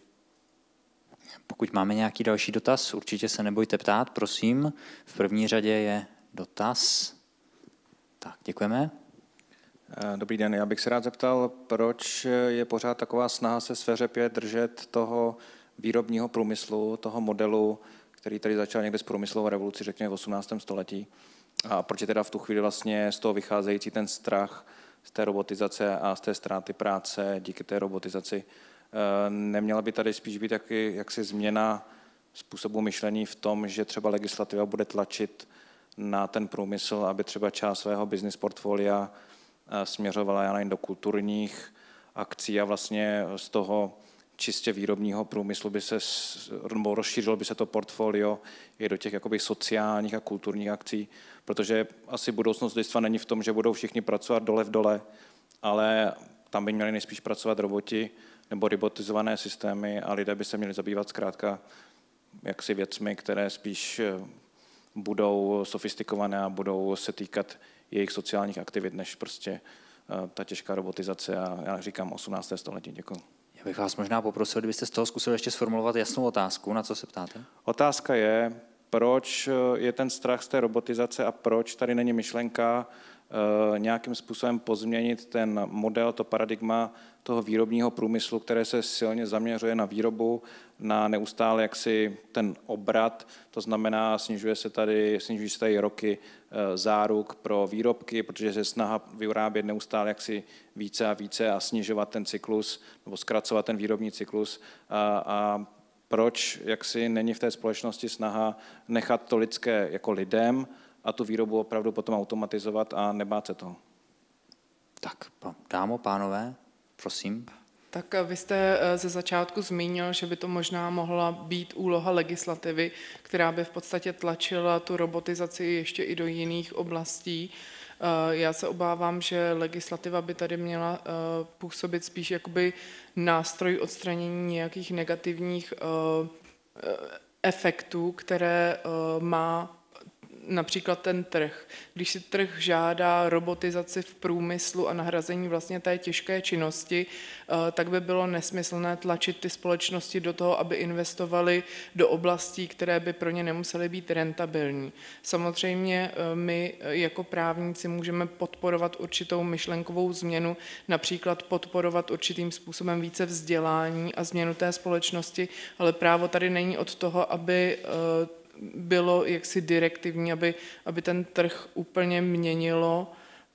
Pokud máme nějaký další dotaz, určitě se nebojte ptát, prosím. V první řadě je dotaz. Tak, děkujeme. Dobrý den, já bych se rád zeptal, proč je pořád taková snaha se sféře 5 držet toho výrobního průmyslu, toho modelu, který tady začal někde s průmyslovou revolucí, řekněme v 18. století. A proč je teda v tu chvíli vlastně z toho vycházející ten strach z té robotizace a z té ztráty práce díky té robotizaci? Neměla by tady spíš být jaksi změna způsobu myšlení v tom, že třeba legislativa bude tlačit na ten průmysl, aby třeba část svého business portfolia směřovala do kulturních akcí a vlastně z toho čistě výrobního průmyslu by se, nebo rozšířilo by se to portfolio i do těch jakoby sociálních a kulturních akcí, protože asi budoucnost lidstva není v tom, že budou všichni pracovat dole v dole, ale tam by měli nejspíš pracovat roboti nebo robotizované systémy a lidé by se měli zabývat zkrátka jaksi věcmi, které spíš budou sofistikované a budou se týkat jejich sociálních aktivit, než prostě ta těžká robotizace a já říkám 18. století. Děkuji. Já bych vás možná poprosil, kdybyste z toho zkusili ještě sformulovat jasnou otázku, na co se ptáte? Otázka je, proč je ten strach z té robotizace a proč tady není myšlenka nějakým způsobem pozměnit ten model, to paradigma toho výrobního průmyslu, které se silně zaměřuje na výrobu, na neustále jaksi ten obrat, to znamená snižují se tady roky záruk pro výrobky, protože se snaha vyrábět neustále jaksi více a více a snižovat ten cyklus nebo zkracovat ten výrobní cyklus a proč jaksi není v té společnosti snaha nechat to lidské jako lidem a tu výrobu opravdu potom automatizovat a nebát se toho. Tak, dámo, pánové, prosím. Tak vy jste ze začátku zmínil, že by to možná mohla být úloha legislativy, která by v podstatě tlačila tu robotizaci ještě i do jiných oblastí. Já se obávám, že legislativa by tady měla působit spíš jakoby nástroj odstranění nějakých negativních efektů, které má například ten trh. Když si trh žádá robotizaci v průmyslu a nahrazení vlastně té těžké činnosti, tak by bylo nesmyslné tlačit ty společnosti do toho, aby investovali do oblastí, které by pro ně nemusely být rentabilní. Samozřejmě my jako právníci můžeme podporovat určitou myšlenkovou změnu, například podporovat určitým způsobem více vzdělání a změnu té společnosti, ale právo tady není od toho, aby bylo jaksi direktivní, aby ten trh úplně měnilo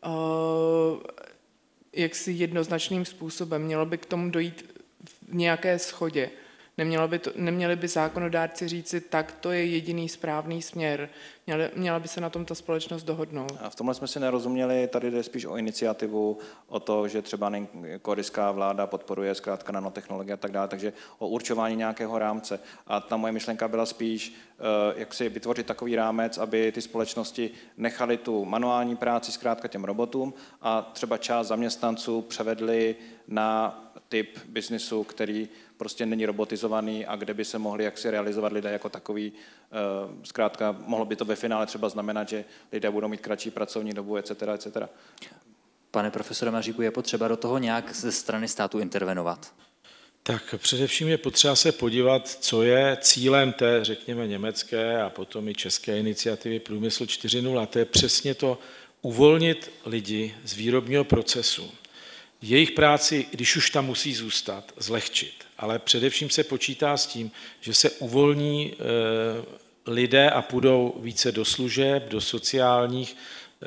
jaksi jednoznačným způsobem. Mělo by k tomu dojít v nějaké shodě. Neměli by zákonodárci říci, tak to je jediný správný směr. Měla by se na tom ta společnost dohodnout. A v tomhle jsme si nerozuměli, tady jde spíš o iniciativu, o to, že třeba korejská vláda podporuje zkrátka nanotechnologie a tak dále, takže o určování nějakého rámce. A ta moje myšlenka byla spíš, jak si vytvořit takový rámec, aby ty společnosti nechaly tu manuální práci zkrátka těm robotům a třeba část zaměstnanců převedli na typ biznisu, který prostě není robotizovaný a kde by se mohli jaksi realizovat lidé jako takový. Zkrátka mohlo by to ve finále třeba znamenat, že lidé budou mít kratší pracovní dobu, etc. etc. Pane profesore Maříku, je potřeba do toho nějak ze strany státu intervenovat? Tak především je potřeba se podívat, co je cílem té, řekněme, německé a potom i české iniciativy Průmysl 4.0. To je přesně to uvolnit lidi z výrobního procesu. Jejich práci, když už tam musí zůstat, zlehčit. Ale především se počítá s tím, že se uvolní lidé a půjdou více do služeb, do sociálních,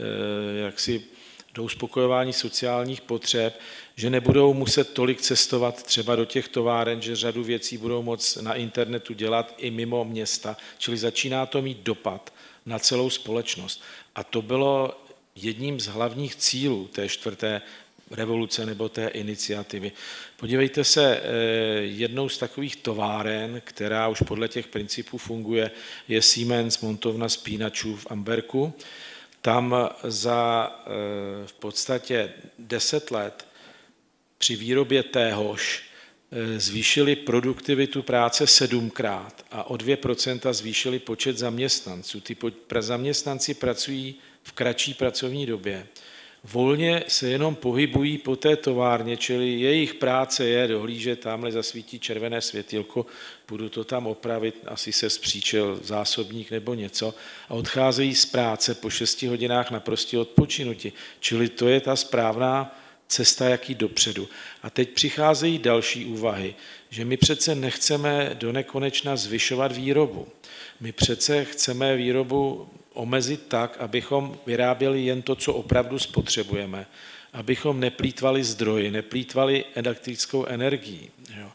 do uspokojování sociálních potřeb, že nebudou muset tolik cestovat třeba do těch továren, že řadu věcí budou moct na internetu dělat i mimo města. Čili začíná to mít dopad na celou společnost. A to bylo jedním z hlavních cílů té 4. revoluce nebo té iniciativy. Podívejte se, jednou z takových továren, která už podle těch principů funguje, je Siemens montovna spínačů v Amberku. Tam za v podstatě 10 let při výrobě téhož zvýšili produktivitu práce 7krát a o 2% zvýšili počet zaměstnanců. Ty zaměstnanci pracují v kratší pracovní době. Volně se jenom pohybují po té továrně, čili jejich práce je dohlížet, tamhle zasvítí červené světýlko, budu to tam opravit, asi se spříčil zásobník nebo něco a odcházejí z práce po 6 hodinách naprosto odpočinuti. Čili to je ta správná cesta, jak jít dopředu. A teď přicházejí další úvahy, že my přece nechceme do nekonečna zvyšovat výrobu. My přece chceme výrobu omezit tak, abychom vyráběli jen to, co opravdu spotřebujeme, abychom neplýtvali zdroji, neplýtvali elektrickou energií. Jo.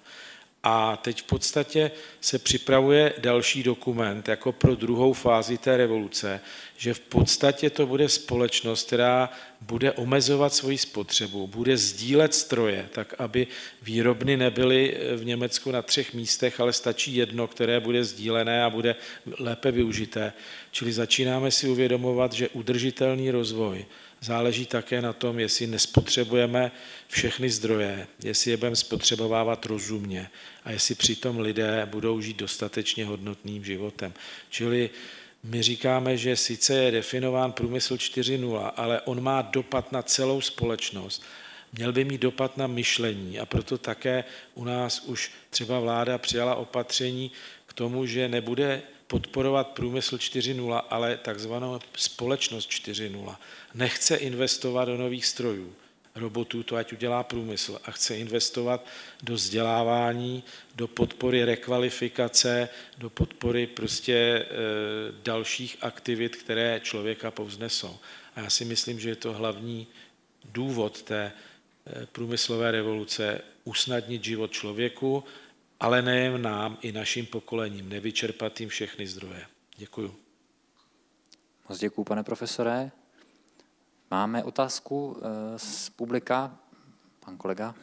A teď v podstatě se připravuje další dokument jako pro druhou fázi té revoluce, že v podstatě to bude společnost, která bude omezovat svoji spotřebu, bude sdílet stroje, tak aby výrobny nebyly v Německu na 3 místech, ale stačí jedno, které bude sdílené a bude lépe využité. Čili začínáme si uvědomovat, že udržitelný rozvoj záleží také na tom, jestli nespotřebujeme všechny zdroje, jestli je budeme spotřebovávat rozumně a jestli přitom lidé budou žít dostatečně hodnotným životem. Čili my říkáme, že sice je definován průmysl 4.0, ale on má dopad na celou společnost. Měl by mít dopad na myšlení a proto také u nás už třeba vláda přijala opatření k tomu, že nebude podporovat průmysl 4.0, ale takzvanou společnost 4.0. Nechce investovat do nových strojů, robotů, to ať udělá průmysl, a chce investovat do vzdělávání, do podpory rekvalifikace, do podpory prostě dalších aktivit, které člověka povznesou. A já si myslím, že je to hlavní důvod té průmyslové revoluce usnadnit život člověku, ale nejen nám, i našim pokolením, nevyčerpat jim všechny zdroje. Děkuju. Moc děkuju, pane profesore. Máme otázku z publika. Pan kolega.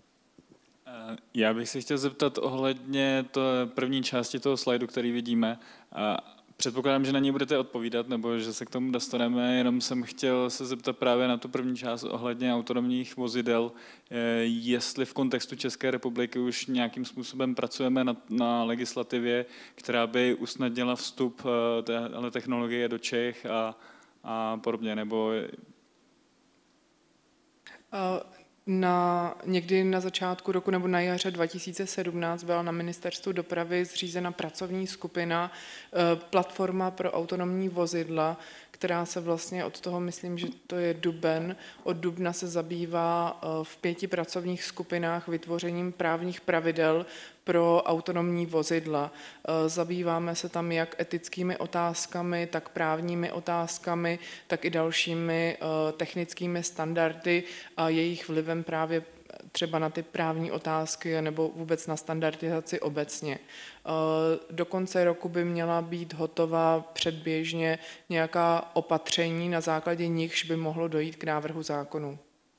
Já bych si chtěl zeptat ohledně první části toho slajdu, který vidíme. Předpokládám, že na něj budete odpovídat, nebo že se k tomu dostaneme, jenom jsem chtěl se zeptat právě na tu první část ohledně autonomních vozidel, jestli v kontextu České republiky už nějakým způsobem pracujeme na legislativě, která by usnadnila vstup téhle technologie do Čech a podobně, nebo... Někdy na začátku roku nebo na jaře 2017 byla na Ministerstvu dopravy zřízena pracovní skupina, platforma pro autonomní vozidla, která se vlastně od toho, myslím, že to je duben, od dubna se zabývá v 5 pracovních skupinách vytvořením právních pravidel pro autonomní vozidla. Zabýváme se tam jak etickými otázkami, tak právními otázkami, tak i dalšími technickými standardy a jejich vlivem právě třeba na ty právní otázky nebo vůbec na standardizaci obecně. Do konce roku by měla být hotová předběžně nějaká opatření, na základě nichž by mohlo dojít k návrhu zákonu.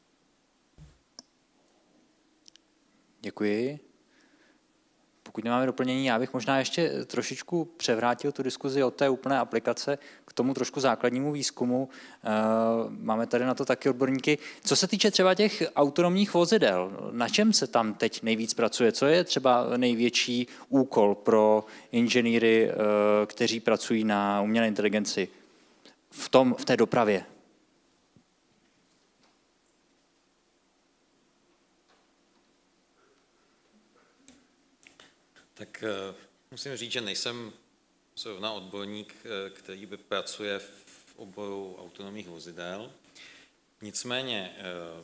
Děkuji. Pokud nemáme doplnění, já bych možná ještě trošičku převrátil tu diskuzi od té úplné aplikace k tomu trošku základnímu výzkumu. Máme tady na to taky odborníky. Co se týče třeba těch autonomních vozidel, na čem se tam teď nejvíc pracuje? Co je třeba největší úkol pro inženýry, kteří pracují na umělé inteligenci v té dopravě? Tak musím říct, že nejsem zrovna odborník, který by pracuje v oboru autonomních vozidel. Nicméně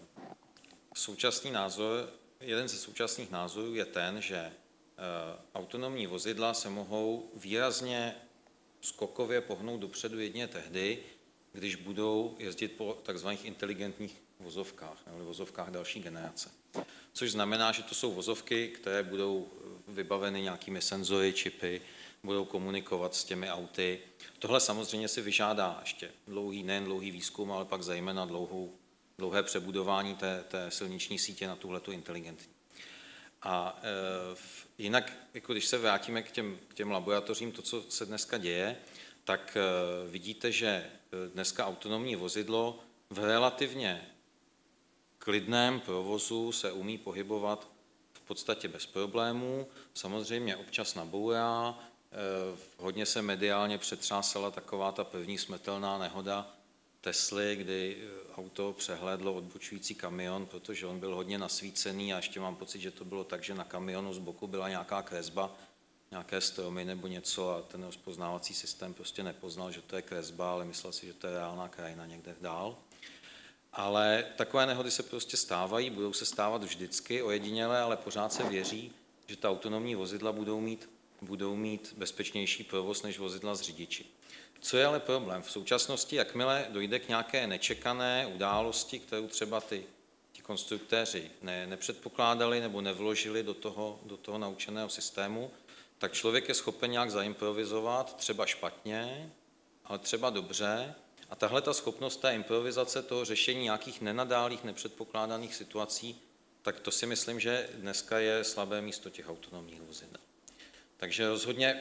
jeden ze současných názorů je ten, že autonomní vozidla se mohou výrazně skokově pohnout dopředu jedině tehdy, když budou jezdit po takzvaných inteligentních vozovkách nebo vozovkách další generace. Což znamená, že to jsou vozovky, které budou vybaveny nějakými senzory, čipy, budou komunikovat s těmi auty. Tohle samozřejmě si vyžádá ještě nejen dlouhý výzkum, ale pak zejména dlouhé přebudování té silniční sítě na tuhletu inteligentní. A jinak, jako když se vrátíme k těm laboratořím, to, co se dneska děje, tak vidíte, že dneska autonomní vozidlo v relativně klidném provozu se umí pohybovat v podstatě bez problémů. Samozřejmě občas nabourá, hodně se mediálně přetřásala taková ta první smrtelná nehoda Tesly, kdy auto přehlédlo odbočující kamion, protože on byl hodně nasvícený a ještě mám pocit, že to bylo tak, že na kamionu z boku byla nějaká kresba, nějaké stromy nebo něco a ten rozpoznávací systém prostě nepoznal, že to je kresba, ale myslel si, že to je reálná krajina někde dál. Ale takové nehody se prostě stávají, budou se stávat vždycky ojediněle, ale pořád se věří, že ta autonomní vozidla budou mít bezpečnější provoz než vozidla s řidiči. Co je ale problém? V současnosti, jakmile dojde k nějaké nečekané události, kterou třeba ti konstruktéři nepředpokládali nebo nevložili do toho naučeného systému, tak člověk je schopen nějak zaimprovizovat, třeba špatně, ale třeba dobře. A tahle ta schopnost té improvizace, toho řešení nějakých nenadálých, nepředpokládaných situací, tak to si myslím, že dneska je slabé místo těch autonomních vozidel. Takže rozhodně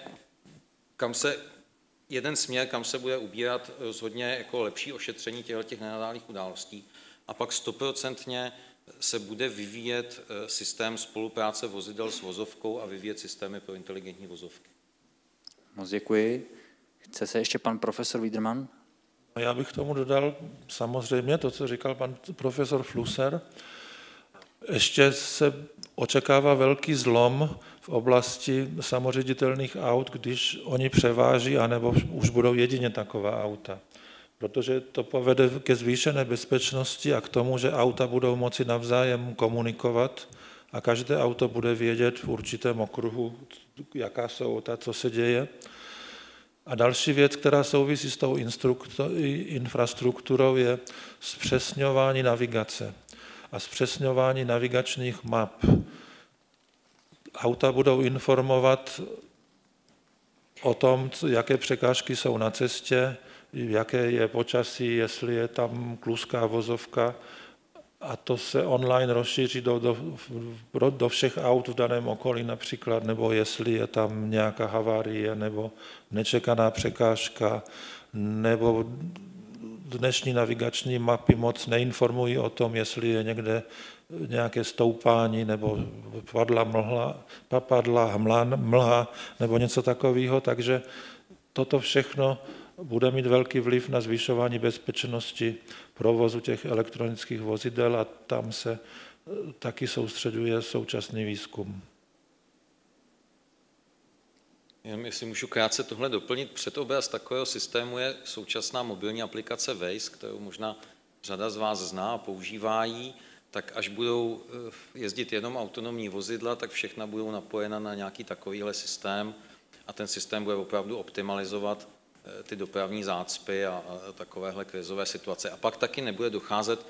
jeden směr, kam se bude ubírat rozhodně jako lepší ošetření těch nenadálých událostí a pak 100% se bude vyvíjet systém spolupráce vozidel s vozovkou a vyvíjet systémy pro inteligentní vozovky. Moc děkuji. Chce se ještě pan profesor Wiedermann? Já bych tomu dodal samozřejmě to, co říkal pan profesor Flusser. Ještě se očekává velký zlom v oblasti samoředitelných aut, když oni převáží, anebo už budou jedině taková auta. Protože to povede ke zvýšené bezpečnosti a k tomu, že auta budou moci navzájem komunikovat a každé auto bude vědět v určitém okruhu, jaká jsou auta, co se děje. A další věc, která souvisí s tou infrastrukturou, je zpřesňování navigace a zpřesňování navigačních map. Auta budou informovat o tom, jaké překážky jsou na cestě, jaké je počasí, jestli je tam kluská vozovka, a to se online rozšíří do všech aut v daném okolí například, nebo jestli je tam nějaká havárie, nebo nečekaná překážka, nebo dnešní navigační mapy moc neinformují o tom, jestli je někde nějaké stoupání, nebo padla mlha, nebo něco takového, takže toto všechno bude mít velký vliv na zvyšování bezpečnosti provozu těch elektronických vozidel a tam se taky soustředuje současný výzkum. Jenom jestli můžu krátce tohle doplnit, předobraz takového systému je současná mobilní aplikace Waze, kterou možná řada z vás zná a používá ji, tak až budou jezdit jenom autonomní vozidla, tak všechna budou napojena na nějaký takovýhle systém a ten systém bude opravdu optimalizovat ty dopravní zácpy a takovéhle krizové situace. A pak taky nebude docházet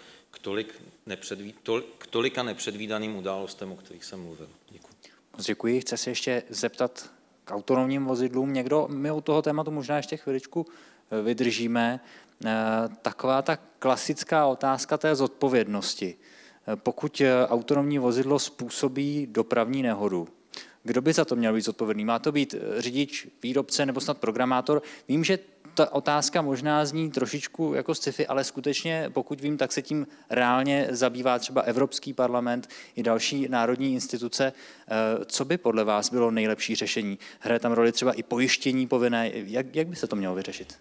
k tolika nepředvídaným událostem, o kterých jsem mluvil. Děkuji. Děkuji. Chci se ještě zeptat k autonomním vozidlům. My u toho tématu možná ještě chviličku vydržíme. Taková ta klasická otázka té zodpovědnosti. Pokud autonomní vozidlo způsobí dopravní nehodu, kdo by za to měl být zodpovědný? Má to být řidič, výrobce nebo snad programátor? Vím, že ta otázka možná zní trošičku jako sci-fi, ale skutečně, pokud vím, tak se tím reálně zabývá třeba Evropský parlament i další národní instituce. Co by podle vás bylo nejlepší řešení? Hraje tam roli třeba i pojištění povinné? Jak by se to mělo vyřešit?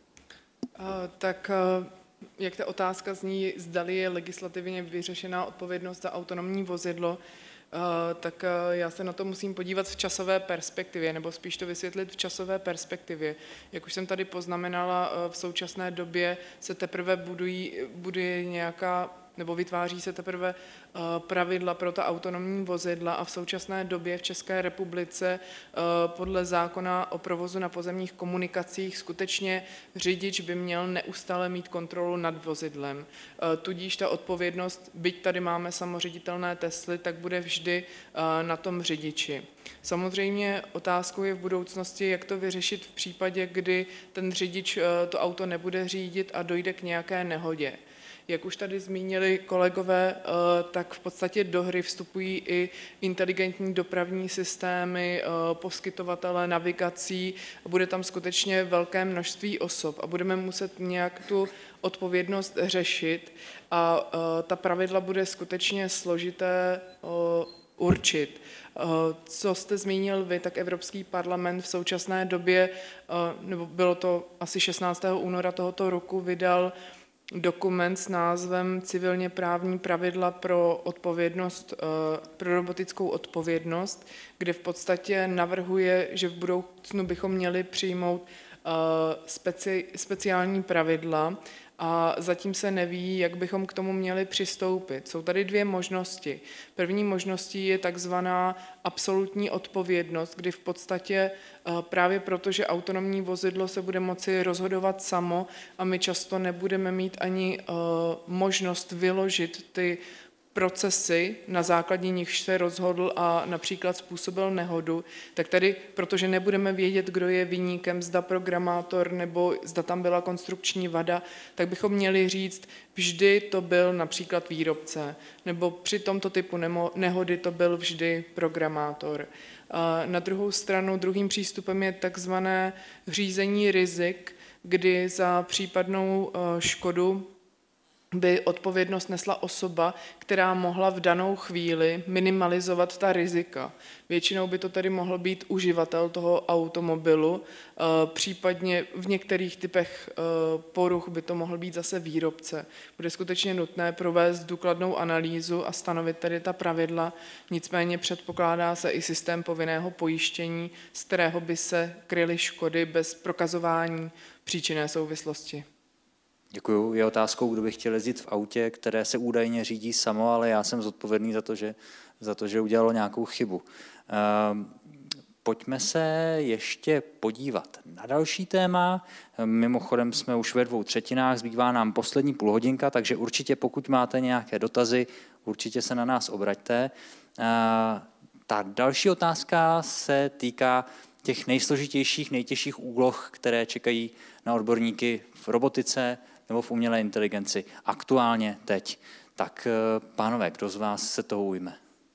Jak ta otázka zní, zdali je legislativně vyřešená odpovědnost za autonomní vozidlo, tak já se na to musím podívat v časové perspektivě, nebo spíš to vysvětlit v časové perspektivě. Jak už jsem tady poznamenala, v současné době se teprve buduje nějaká, nebo vytváří se teprve pravidla pro ta autonomní vozidla a v současné době v České republice podle zákona o provozu na pozemních komunikacích skutečně řidič by měl neustále mít kontrolu nad vozidlem. Tudíž ta odpovědnost, byť tady máme samoředitelné Tesly, tak bude vždy na tom řidiči. Samozřejmě otázkou je v budoucnosti, jak to vyřešit v případě, kdy ten řidič to auto nebude řídit a dojde k nějaké nehodě. Jak už tady zmínili kolegové, tak v podstatě do hry vstupují i inteligentní dopravní systémy, poskytovatele navigací. Bude tam skutečně velké množství osob a budeme muset nějak tu odpovědnost řešit a ta pravidla bude skutečně složité určit. Co jste zmínil vy, tak Evropský parlament v současné době, nebo bylo to asi 16. února tohoto roku, vydal dokument s názvem Civilně právní pravidla pro odpovědnost, pro robotickou odpovědnost, kde v podstatě navrhuje, že v budoucnu bychom měli přijmout speciální pravidla a zatím se neví, jak bychom k tomu měli přistoupit. Jsou tady dvě možnosti. První možností je takzvaná absolutní odpovědnost, kdy v podstatě právě proto, že autonomní vozidlo se bude moci rozhodovat samo a my často nebudeme mít ani možnost vyložit ty procesy, na základě nichž se rozhodl a například způsobil nehodu, tak tady, protože nebudeme vědět, kdo je viníkem, zda programátor nebo zda tam byla konstrukční vada, tak bychom měli říct, vždy to byl například výrobce, nebo při tomto typu nehody to byl vždy programátor. Na druhou stranu, druhým přístupem je takzvané řízení rizik, kdy za případnou škodu by odpovědnost nesla osoba, která mohla v danou chvíli minimalizovat ta rizika. Většinou by to tedy mohl být uživatel toho automobilu, případně v některých typech poruch by to mohl být zase výrobce. Bude skutečně nutné provést důkladnou analýzu a stanovit tedy ta pravidla, nicméně předpokládá se i systém povinného pojištění, z kterého by se kryly škody bez prokazování příčinné souvislosti. Děkuju. Je otázkou, kdo by chtěl jezdit v autě, které se údajně řídí samo, ale já jsem zodpovědný za to, že udělalo nějakou chybu. Pojďme se ještě podívat na další téma. Mimochodem jsme už ve 2/3, zbývá nám poslední půlhodinka, takže určitě pokud máte nějaké dotazy, určitě se na nás obraťte. Ta další otázka se týká těch nejsložitějších, nejtěžších úloh, které čekají na odborníky v robotice nebo v umělé inteligenci aktuálně teď. Tak pánové, kdo z vás se toho ujme?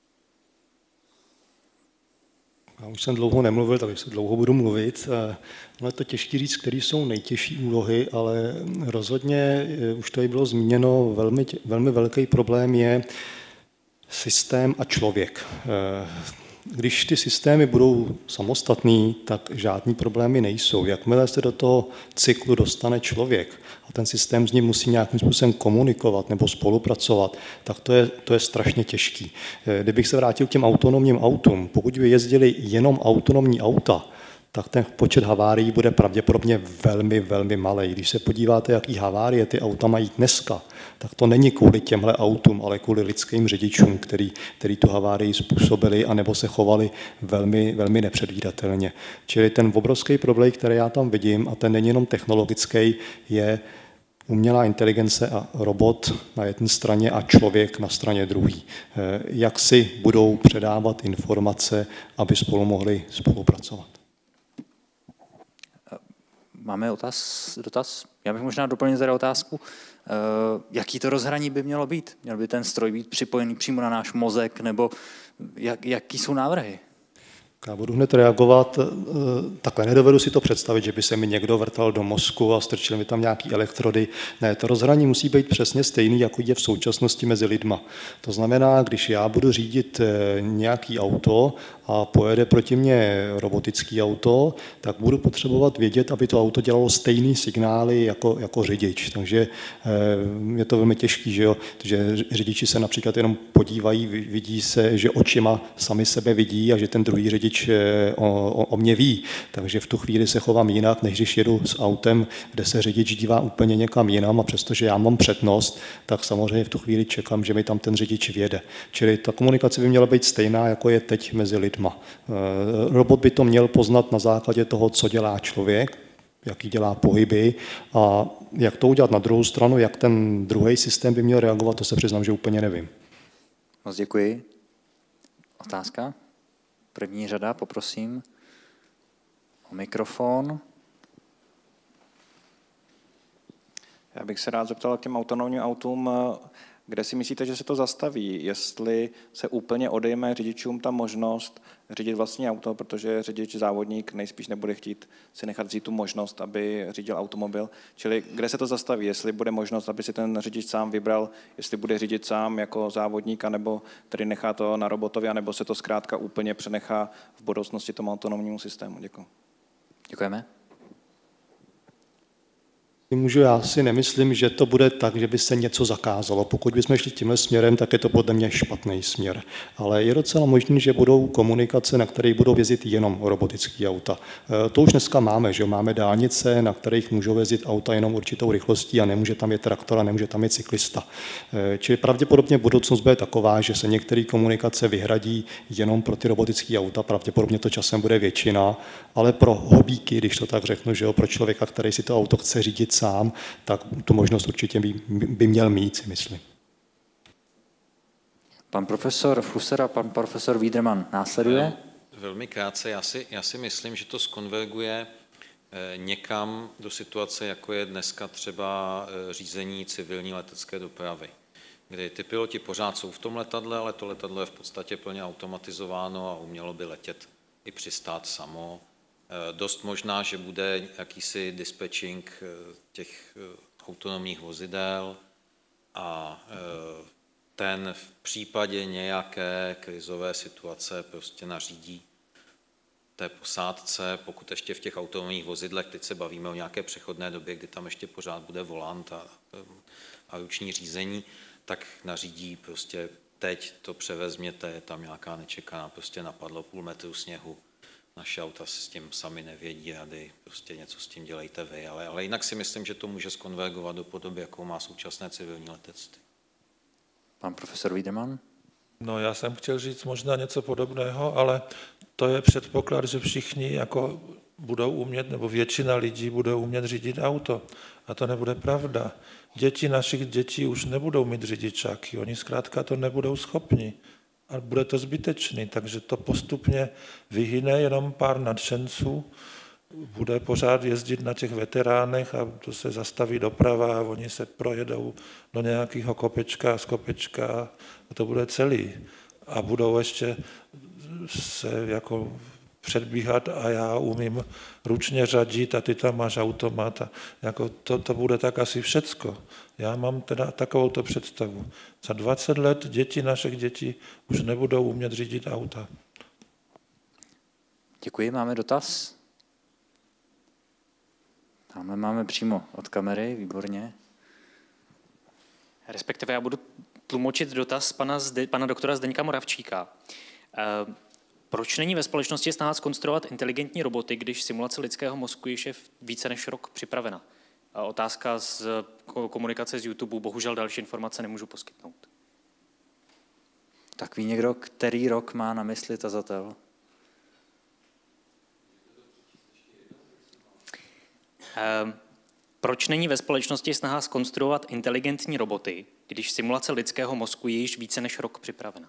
Já už jsem dlouho nemluvil, takže se dlouho budu mluvit. No je to těžké říct, které jsou nejtěžší úlohy, ale rozhodně, už tady bylo zmíněno, velmi velký problém je systém a člověk. Když ty systémy budou samostatný, tak žádný problémy nejsou. Jakmile se do toho cyklu dostane člověk a ten systém s ním musí nějakým způsobem komunikovat nebo spolupracovat, tak to je strašně těžký. Kdybych se vrátil k těm autonomním autům, pokud by jezdili jenom autonomní auta, tak ten počet havárií bude pravděpodobně velmi, velmi malý. Když se podíváte, jaký havárie ty auta mají dneska, tak to není kvůli těmhle autům, ale kvůli lidským řidičům, který tu havárii způsobili anebo se chovali velmi, velmi nepředvídatelně. Čili ten obrovský problém, který já tam vidím, a ten není jenom technologický, je umělá inteligence a robot na jedné straně a člověk na straně druhé. Jak si budou předávat informace, aby spolu mohli spolupracovat. Máme dotaz? Já bych možná doplnil tady otázku. Jaký to rozhraní by mělo být? Měl by ten stroj být připojený přímo na náš mozek, nebo jaký jsou návrhy? Já budu hned reagovat. Takhle nedovedu si to představit, že by se mi někdo vrtal do mozku a strčil mi tam nějaký elektrody. Ne, to rozhraní musí být přesně stejný, jako je v současnosti mezi lidma. To znamená, když já budu řídit nějaký auto a pojede proti mně robotický auto, tak budu potřebovat vědět, aby to auto dělalo stejný signály jako řidič. Takže je to velmi těžký, že jo? Takže řidiči se například jenom podívají, vidí se, že očima sami sebe vidí a že ten druhý řidič o mě ví. Takže v tu chvíli se chovám jinak, než když jedu s autem, kde se řidič dívá úplně někam jinam a přestože já mám přednost, tak samozřejmě v tu chvíli čekám, že mi tam ten řidič vjede. Čili ta komunikace by měla být stejná, jako je teď mezi lidma. Robot by to měl poznat na základě toho, co dělá člověk, jaký dělá pohyby a jak to udělat na druhou stranu, jak ten druhý systém by měl reagovat, to se přiznám, že úplně nevím. Moc děkuji. Otázka? První řada, poprosím o mikrofon. Já bych se rád zeptal k těm autonomním autům, kde si myslíte, že se to zastaví? Jestli se úplně odejme řidičům ta možnost řídit vlastní auto, protože řidič, závodník nejspíš nebude chtít si nechat vzít tu možnost, aby řídil automobil. Čili kde se to zastaví? Jestli bude možnost, aby si ten řidič sám vybral, jestli bude řídit sám jako závodník, nebo tedy nechá to na robotovi, anebo se to zkrátka úplně přenechá v budoucnosti tomu autonomnímu systému. Děkuji. Děkujeme. Já si nemyslím, že to bude tak, že by se něco zakázalo. Pokud bychom šli tímhle směrem, tak je to podle mě špatný směr. Ale je docela možné, že budou komunikace, na kterých budou jezdit jenom robotické auta. To už dneska máme, že máme dálnice, na kterých můžou jezdit auta jenom určitou rychlostí a nemůže tam jet traktor a nemůže tam jet cyklista. Čili pravděpodobně budoucnost bude taková, že se některé komunikace vyhradí jenom pro ty robotické auta, pravděpodobně to časem bude většina, ale pro hobíky, když to tak řeknu, že jo, pro člověka, který si to auto chce řídit sám, tak tu možnost určitě by měl mít, si myslím. Pan profesor Flusser a pan profesor Wiedermann následuje. Velmi krátce, já si myslím, že to skonverguje někam do situace, jako je dneska třeba řízení civilní letecké dopravy, kdy ty piloti pořád jsou v tom letadle, ale to letadlo je v podstatě plně automatizováno a umělo by letět i přistát samo. Dost možná, že bude jakýsi dispatching těch autonomních vozidel. a ten v případě nějaké krizové situace prostě nařídí té posádce, pokud ještě v těch autonomních vozidlech, teď se bavíme o nějaké přechodné době, kdy tam ještě pořád bude volant a ruční řízení, tak nařídí prostě teď to převezměte, je tam nějaká nečekaná, prostě napadlo půl metru sněhu, naše auta s tím sami nevědí rady, prostě něco s tím dělejte vy, ale jinak si myslím, že to může skonvergovat do podoby, jakou má současné civilní letectví. Pan profesor Wiedemann? No, já jsem chtěl říct možná něco podobného, ale to je předpoklad, že všichni jako budou umět, nebo většina lidí budou umět řídit auto. A to nebude pravda. Děti našich dětí už nebudou mít řidičáky, oni zkrátka to nebudou schopni. A bude to zbytečný, takže to postupně vyhyne, jenom pár nadšenců bude pořád jezdit na těch veteránech a to se zastaví doprava a oni se projedou do nějakého kopečka, skopečka a to bude celý. A budou ještě se jako předbíhat a já umím ručně řadit a ty tam máš automat. A jako to bude tak asi všecko. Já mám teda takovouto představu. Za 20 let děti našich dětí už nebudou umět řídit auta. Děkuji, máme dotaz? Tamhle máme přímo od kamery, výborně. Respektive já budu tlumočit dotaz pana doktora Zdeňka Moravčíka. Proč není ve společnosti snaha zkonstruovat inteligentní roboty, když simulace lidského mozku již je více než rok připravena? Otázka z komunikace z YouTube, bohužel další informace nemůžu poskytnout. Tak ví někdo, který rok má na mysli tazatel? Proč není ve společnosti snaha zkonstruovat inteligentní roboty, když simulace lidského mozku je již více než rok připravena?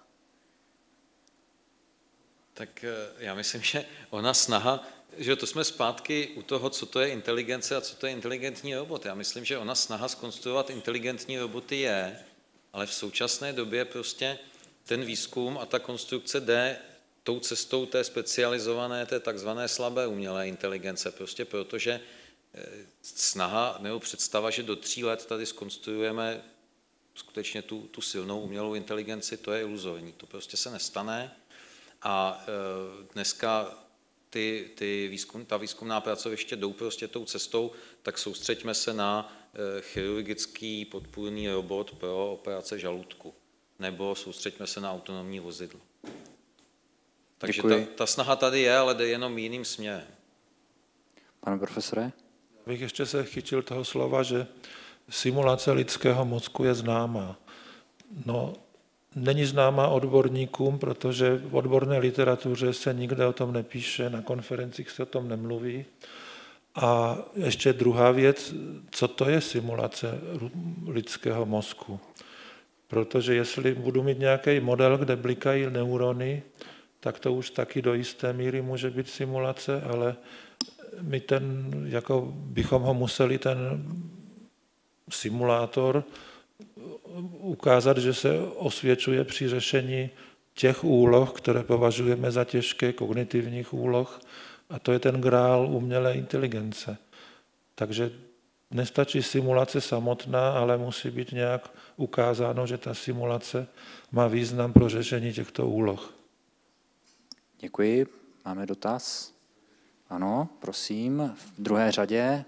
Tak já myslím, že ona snaha, že to jsme zpátky u toho, co to je inteligence a co to je inteligentní robot. Já myslím, že ona snaha zkonstruovat inteligentní roboty je, ale v současné době prostě ten výzkum a ta konstrukce jde tou cestou té specializované, té takzvané slabé umělé inteligence, prostě protože snaha nebo představa, že do 3 let tady zkonstruujeme skutečně tu silnou umělou inteligenci, to je iluzorní, to prostě se nestane. A dneska ta výzkumná pracoviště jdou prostě tou cestou, tak soustřeďme se na chirurgický podpůrný robot pro operace žaludku, nebo soustřeďme se na autonomní vozidlo. Takže ta snaha tady je, ale jde jenom jiným směrem. Pane profesore? Bych ještě se chytil toho slova, že simulace lidského mozku je známá. No, není známá odborníkům, protože v odborné literatuře se nikde o tom nepíše, na konferencích se o tom nemluví. A ještě druhá věc, co to je simulace lidského mozku? Protože jestli budu mít nějaký model, kde blikají neurony, tak to už taky do jisté míry může být simulace, ale my bychom ho museli ten simulátor ukázat, že se osvědčuje při řešení těch úloh, které považujeme za těžké, kognitivních úloh, a to je ten grál umělé inteligence. Takže nestačí simulace samotná, ale musí být nějak ukázáno, že ta simulace má význam pro řešení těchto úloh. Děkuji. Máme dotaz? Ano, prosím, v druhé řadě.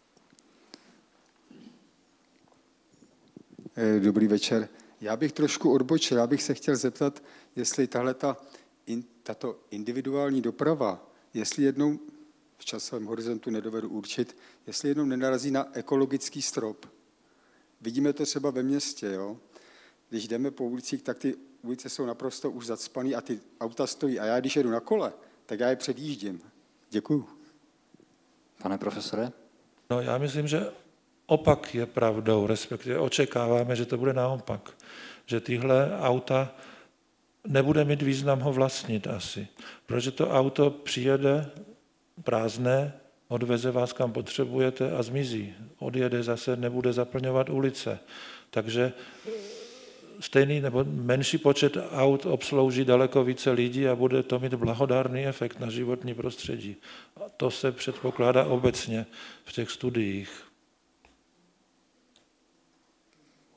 Dobrý večer. Já bych trošku odbočil. Já bych se chtěl zeptat, jestli tato individuální doprava, jestli jednou v časovém horizontu nedovedu určit, jestli jednou nenarazí na ekologický strop. Vidíme to třeba ve městě, jo? Když jdeme po ulicích, tak ty ulice jsou naprosto už zacpané a ty auta stojí. A já, když jedu na kole, tak já je předjíždím. Děkuju. Pane profesore? No, já myslím, že opak je pravdou, respektive očekáváme, že to bude naopak. Že tyhle auta nebude mít význam ho vlastnit asi. Protože to auto přijede prázdné, odveze vás kam potřebujete a zmizí. Odjede zase, nebude zaplňovat ulice. Takže stejný nebo menší počet aut obslouží daleko více lidí a bude to mít blahodárný efekt na životní prostředí. A to se předpokládá obecně v těch studiích.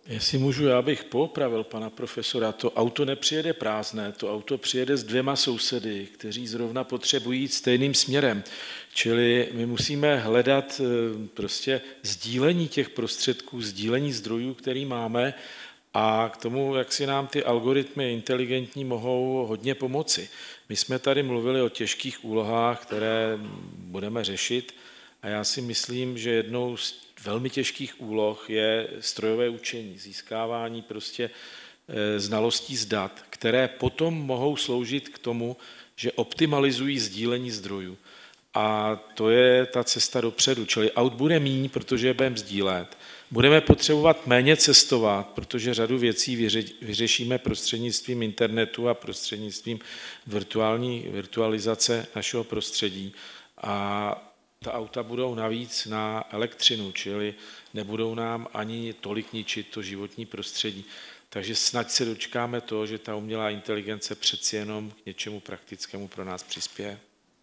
Jestli můžu, já bych poopravil pana profesora. To auto nepřijede prázdné, to auto přijede s 2 sousedy, kteří zrovna potřebují jít stejným směrem. Čili my musíme hledat prostě sdílení těch prostředků, sdílení zdrojů, který máme, a k tomu, jak si nám ty algoritmy inteligentní mohou hodně pomoci. My jsme tady mluvili o těžkých úlohách, které budeme řešit, a já si myslím, že jednou z velmi těžkých úloh je strojové učení, získávání prostě znalostí z dat, které potom mohou sloužit k tomu, že optimalizují sdílení zdrojů. A to je ta cesta dopředu, čili aut bude míň, protože je budeme sdílet. Budeme potřebovat méně cestovat, protože řadu věcí vyřešíme prostřednictvím internetu a prostřednictvím virtualizace našeho prostředí. A ta auta budou navíc na elektřinu, čili nebudou nám ani tolik ničit to životní prostředí. Takže snad se dočkáme toho, že ta umělá inteligence přeci jenom k něčemu praktickému pro nás přispěje.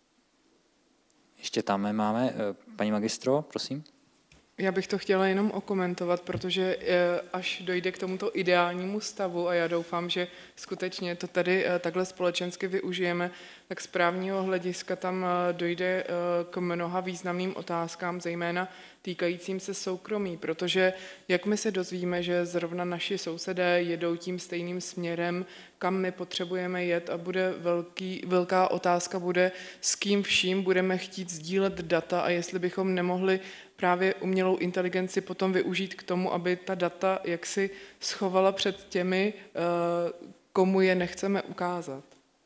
Ještě tam máme. Paní magistro, prosím. Já bych to chtěla jenom okomentovat, protože až dojde k tomuto ideálnímu stavu, a já doufám, že skutečně to tady takhle společensky využijeme, tak z právního hlediska tam dojde k mnoha významným otázkám, zejména týkajícím se soukromí, protože jak my se dozvíme, že zrovna naši sousedé jedou tím stejným směrem, kam my potřebujeme jet, a bude velká otázka bude, s kým vším budeme chtít sdílet data a jestli bychom nemohli právě umělou inteligenci potom využít k tomu, aby ta data jaksi schovala před těmi, komu je nechceme ukázat.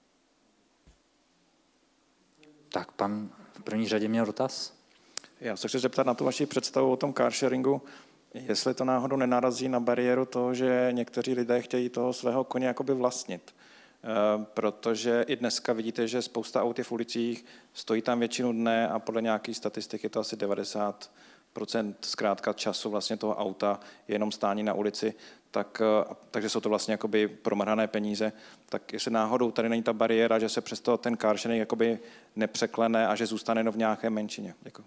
Tak pan v první řadě měl dotaz. Já se chci zeptat na tu vaši představu o tom carsharingu, jestli to náhodou nenarazí na bariéru toho, že někteří lidé chtějí toho svého koně jakoby vlastnit. Protože i dneska vidíte, že spousta aut je v ulicích, stojí tam většinu dne a podle nějakých statistik je to asi 90% zkrátka času vlastně toho auta je jenom stání na ulici, takže jsou to vlastně jakoby promrhané peníze. Tak jestli náhodou tady není ta bariéra, že se přesto ten carsharing jakoby nepřeklene a že zůstane jenom v nějaké menšině. Děkuji.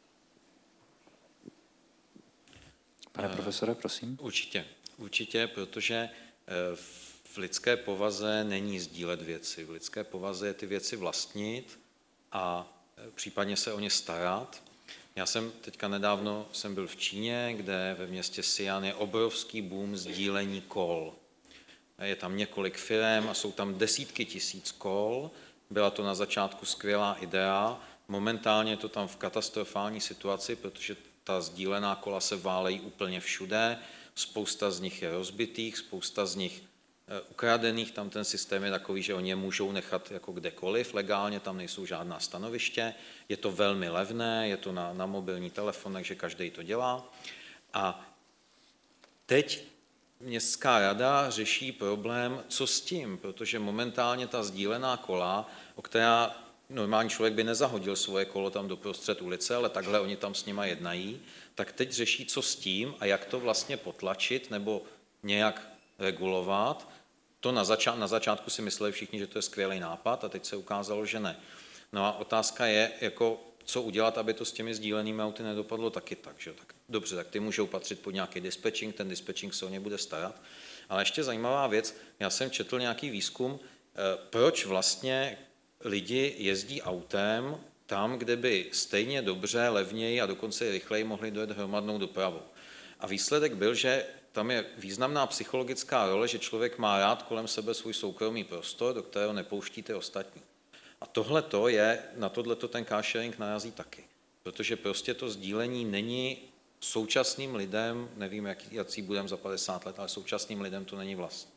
Pane profesore, prosím. Určitě, protože v lidské povaze není sdílet věci. V lidské povaze je ty věci vlastnit a případně se o ně starat. Já jsem teďka nedávno byl v Číně, kde ve městě Xi'an je obrovský boom sdílení kol. Je tam několik firem a jsou tam desítky tisíc kol. Byla to na začátku skvělá idea. Momentálně je to tam v katastrofální situaci, protože ta sdílená kola se válejí úplně všude. Spousta z nich je rozbitých, spousta z nich ukradených, tam ten systém je takový, že oni je můžou nechat jako kdekoliv legálně, tam nejsou žádná stanoviště, je to velmi levné, je to na mobilní telefon, takže každý to dělá. A teď městská rada řeší problém, co s tím, protože momentálně ta sdílená kola, o která normální člověk by nezahodil svoje kolo tam doprostřed ulice, ale takhle oni tam s nima jednají, tak teď řeší, co s tím a jak to vlastně potlačit nebo nějak regulovat. To na začátku si mysleli všichni, že to je skvělý nápad a teď se ukázalo, že ne. No a otázka je, jako, co udělat, aby to s těmi sdílenými auty nedopadlo taky tak. Že? Tak dobře, tak ty můžou patřit pod nějaký dispatching, ten dispatching se o ně bude starat. Ale ještě zajímavá věc, já jsem četl nějaký výzkum, proč vlastně lidi jezdí autem tam, kde by stejně dobře, levněji a dokonce i rychleji mohli dojet hromadnou dopravou. A výsledek byl, že tam je významná psychologická role, že člověk má rád kolem sebe svůj soukromý prostor, do kterého nepouští ty ostatní. A tohleto je, na tohleto ten carsharing narazí taky. Protože prostě to sdílení není současným lidem, nevím, jaký budeme za 50 let, ale současným lidem to není vlastní.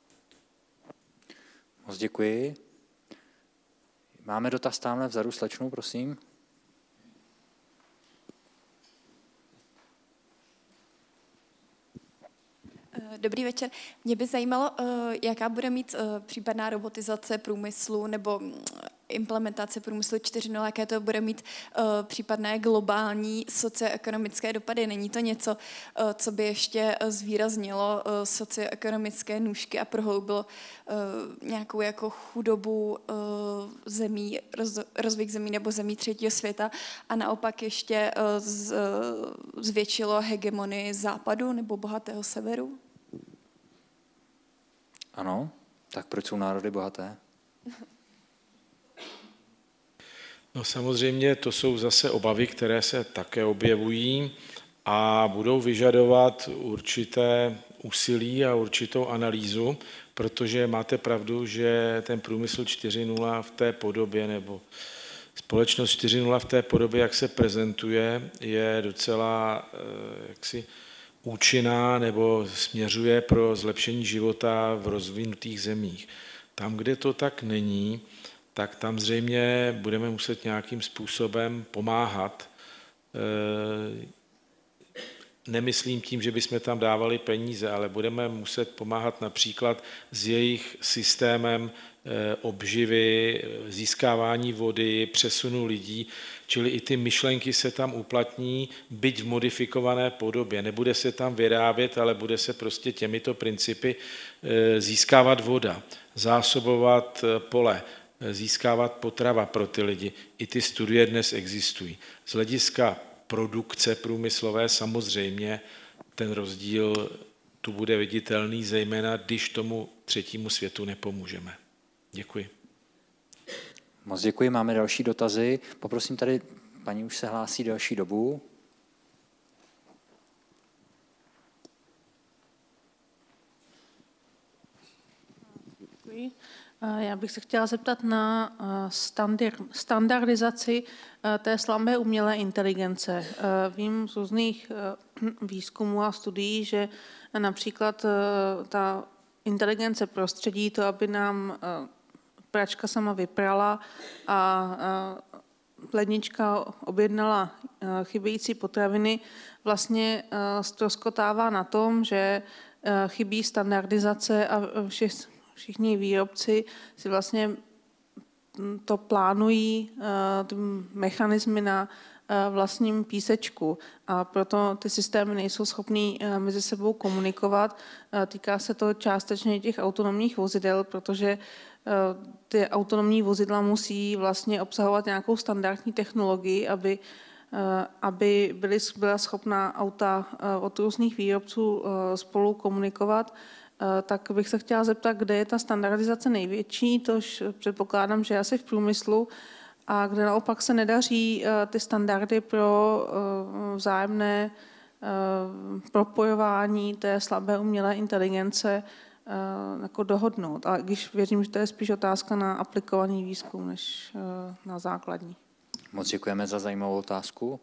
Moc děkuji. Máme dotaz tamhle vzadu, slečnu, prosím. Dobrý večer. Mě by zajímalo, jaká bude mít případná robotizace průmyslu nebo implementace průmyslu 4.0, jaké to bude mít případné globální socioekonomické dopady. Není to něco, co by ještě zvýraznilo socioekonomické nůžky a prohloubilo nějakou jako chudobu zemí, rozvoj zemí nebo zemí třetího světa a naopak ještě zvětšilo hegemonii západu nebo bohatého severu? Ano, tak proč jsou národy bohaté? No samozřejmě to jsou zase obavy, které se také objevují a budou vyžadovat určité úsilí a určitou analýzu, protože máte pravdu, že ten průmysl 4.0 v té podobě nebo společnost 4.0 v té podobě, jak se prezentuje, je docela jaksi účinná nebo směřuje pro zlepšení života v rozvinutých zemích. Tam, kde to tak není, tak tam zřejmě budeme muset nějakým způsobem pomáhat. Nemyslím tím, že bychom tam dávali peníze, ale budeme muset pomáhat například s jejich systémem obživy, získávání vody, přesunu lidí, čili i ty myšlenky se tam uplatní, byť v modifikované podobě. Nebude se tam vyrábět, ale bude se prostě těmito principy získávat voda, zásobovat pole, získávat potrava pro ty lidi. I ty studie dnes existují. Z hlediska produkce průmyslové samozřejmě ten rozdíl tu bude viditelný, zejména když tomu třetímu světu nepomůžeme. Děkuji. Moc děkuji, máme další dotazy. Poprosím tady, paní už se hlásí další dobu. Děkuji. Já bych se chtěla zeptat na standardizaci té slabé umělé inteligence. Vím z různých výzkumů a studií, že například ta inteligence prostředí, to, aby nám pračka sama vyprala a lednička objednala chybějící potraviny, vlastně ztroskotává na tom, že chybí standardizace a všichni výrobci si vlastně to plánují, ty mechanismy na vlastním písečku a proto ty systémy nejsou schopný mezi sebou komunikovat. Týká se to částečně těch autonomních vozidel, protože ty autonomní vozidla musí vlastně obsahovat nějakou standardní technologii, aby byla schopná auta od různých výrobců spolu komunikovat. Tak bych se chtěla zeptat, kde je ta standardizace největší, tož předpokládám, že asi v průmyslu, a kde naopak se nedaří ty standardy pro vzájemné propojování té slabé umělé inteligence jako dohodnout. A když věřím, že to je spíš otázka na aplikovaný výzkum, než na základní. Moc děkujeme za zajímavou otázku.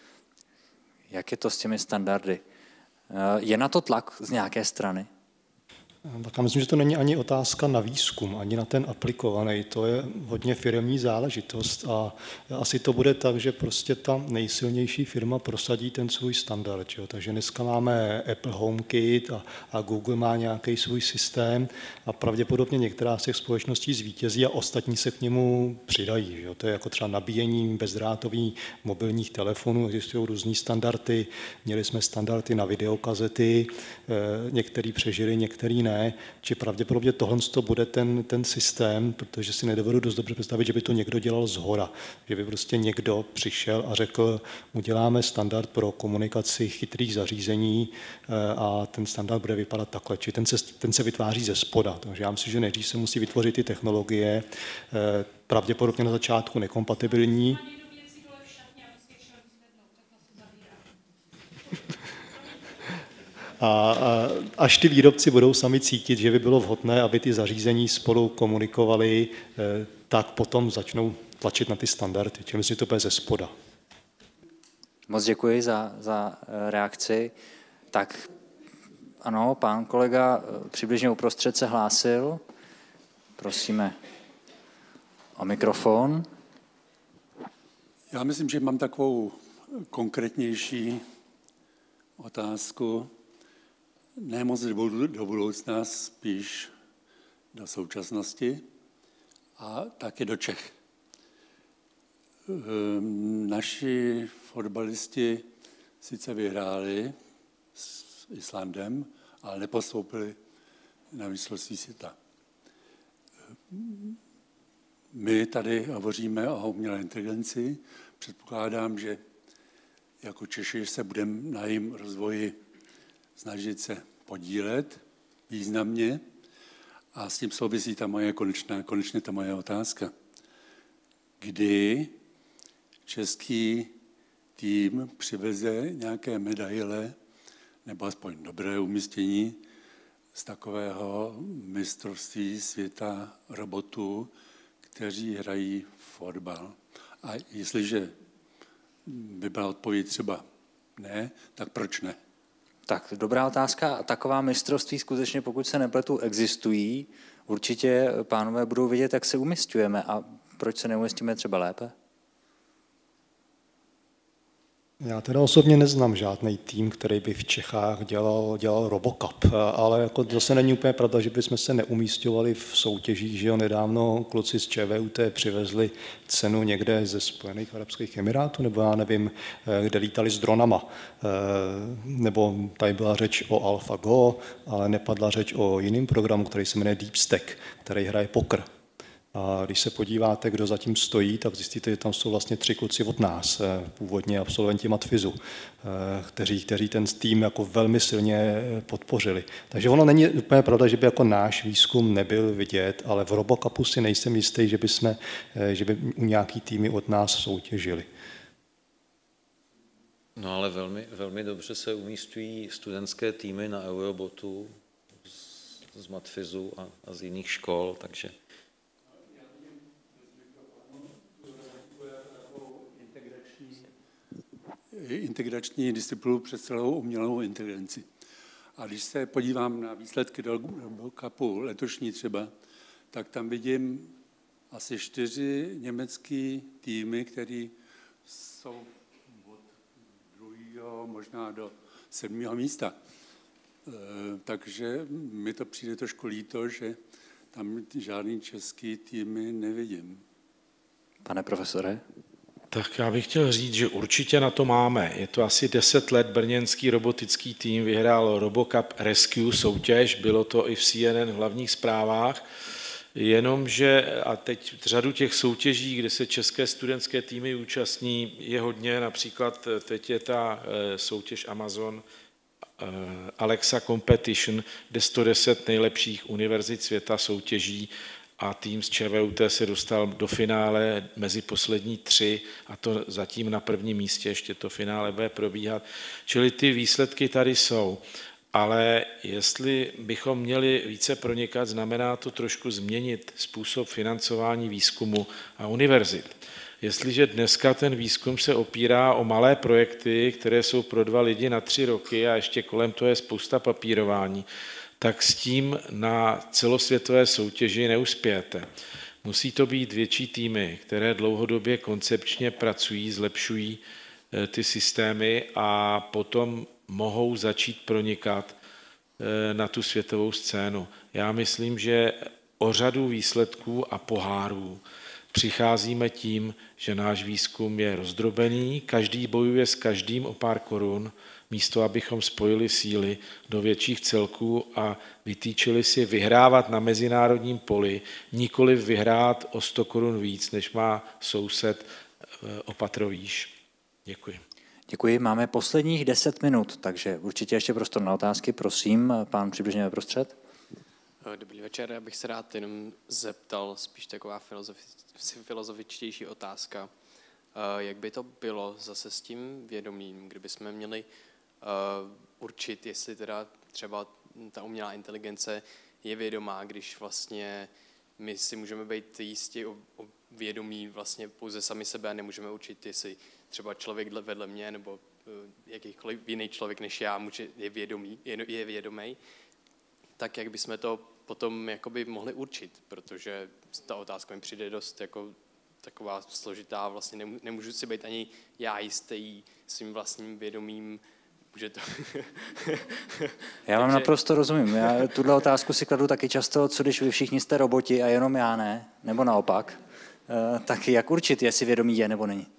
Jak je to s těmi standardy? Je na to tlak z nějaké strany? Tak já myslím, že to není ani otázka na výzkum, ani na ten aplikovaný. To je hodně firemní záležitost a asi to bude tak, že prostě ta nejsilnější firma prosadí ten svůj standard. Jo? Takže dneska máme Apple HomeKit a Google má nějaký svůj systém a pravděpodobně některá z těch společností zvítězí a ostatní se k němu přidají. Jo? To je jako třeba nabíjení bezdrátových mobilních telefonů, existují různý standardy, měli jsme standardy na videokazety, některý přežili, některý ne. Či pravděpodobně tohle bude ten systém, protože si nedovedu dost dobře představit, že by to někdo dělal zhora. Že by prostě někdo přišel a řekl, uděláme standard pro komunikaci chytrých zařízení a ten standard bude vypadat takhle. Či ten se vytváří ze spoda. Takže já myslím, že nejdřív se musí vytvořit ty technologie, pravděpodobně na začátku nekompatibilní. A až ty výrobci budou sami cítit, že by bylo vhodné, aby ty zařízení spolu komunikovaly, tak potom začnou tlačit na ty standardy. Čili myslím, že to bude ze spoda. Moc děkuji za reakci. Tak ano, pán kolega přibližně uprostřed se hlásil. Prosíme o mikrofon. Já myslím, že mám takovou konkrétnější otázku. Ne moc do budoucna, spíš do současnosti a taky do Čech. Naši fotbalisti sice vyhráli s Islandem, ale nepostoupili na mistrovství světa. My tady hovoříme o umělé inteligenci. Předpokládám, že jako Češi se budeme na jejím rozvoji snažit se podílet významně A s tím souvisí konečně ta moje otázka. Kdy český tým přiveze nějaké medaile, nebo aspoň dobré umístění z takového mistrovství světa robotů, kteří hrají fotbal. A jestliže by byla odpověď třeba ne, tak proč ne? Tak, dobrá otázka. Taková mistrovství skutečně, pokud se nepletu, existují. Určitě pánové budou vědět, jak se umísťujeme a proč se neumístíme třeba lépe? Já teda osobně neznám žádný tým, který by v Čechách dělal RoboCup, ale jako zase není úplně pravda, že bychom se neumísťovali v soutěžích, že jo, nedávno kluci z ČVUT přivezli cenu někde ze Spojených arabských emirátů, nebo já nevím, kde lítali s dronama, nebo tady byla řeč o AlphaGo, ale nepadla řeč o jiném programu, který se jmenuje DeepStack, který hraje poker. A když se podíváte, kdo zatím stojí, tak zjistíte, že tam jsou vlastně 3 kluci od nás, původně absolventi matfizu, kteří ten tým jako velmi silně podpořili. Takže ono není úplně pravda, že by jako náš výzkum nebyl vidět, ale v RoboCupu si nejsem jistý, že by nějaký týmy od nás soutěžili. No ale velmi, velmi dobře se umístují studentské týmy na Eurobotu z matfizu a z jiných škol, takže... Integrační disciplínu přes celou umělou inteligenci. A když se podívám na výsledky RoboCupu letošní třeba, tak tam vidím asi 4 německé týmy, které jsou od 2. možná do 7. místa. Takže mi to přijde trošku líto, že tam žádný český týmy nevidím. Pane profesore? Tak já bych chtěl říct, že určitě na to máme. Je to asi 10 let, brněnský robotický tým vyhrál RoboCup Rescue soutěž, bylo to i v CNN v hlavních zprávách, jenomže, a teď řadu těch soutěží, kde se české studentské týmy účastní, je hodně, například teď je ta soutěž Amazon Alexa Competition, kde 110 nejlepších univerzit světa soutěží a tým z ČVUT se dostal do finále mezi poslední 3 a to zatím na prvním místě, ještě to finále bude probíhat. Čili ty výsledky tady jsou, ale jestli bychom měli více pronikat, znamená to trošku změnit způsob financování výzkumu a univerzit. Jestliže dneska ten výzkum se opírá o malé projekty, které jsou pro 2 lidi na 3 roky a ještě kolem toho je spousta papírování, tak s tím na celosvětové soutěži neuspějete. Musí to být větší týmy, které dlouhodobě koncepčně pracují, zlepšují ty systémy a potom mohou začít pronikat na tu světovou scénu. Já myslím, že o řadu výsledků a pohárů přicházíme tím, že náš výzkum je rozdrobený, každý bojuje s každým o pár korun, místo abychom spojili síly do větších celků a vytýčili si vyhrávat na mezinárodním poli, nikoli vyhrát o 100 korun víc, než má soused o patro výš. Děkuji. Děkuji. Máme posledních 10 minut, takže určitě ještě prostor na otázky. Prosím, pán přibližně ve prostřed. Dobrý večer, já bych se rád jenom zeptal, spíš taková filozofičtější otázka. Jak by to bylo zase s tím vědomím, kdyby jsme měli určit, jestli teda třeba ta umělá inteligence je vědomá, když vlastně my si můžeme být jistí o vědomí vlastně pouze sami sebe a nemůžeme určit, jestli třeba člověk vedle mě nebo jakýkoliv jiný člověk než já je vědomý, tak jak bychom to potom jakoby mohli určit, protože ta otázka mi přijde dost jako taková složitá, vlastně nemůžu si být ani já jistý svým vlastním vědomím, může to... Já vám naprosto rozumím. Já tuhle otázku si kladu taky často, co když vy všichni jste roboti a jenom já ne, nebo naopak. Tak jak určit, jestli vědomí je nebo není?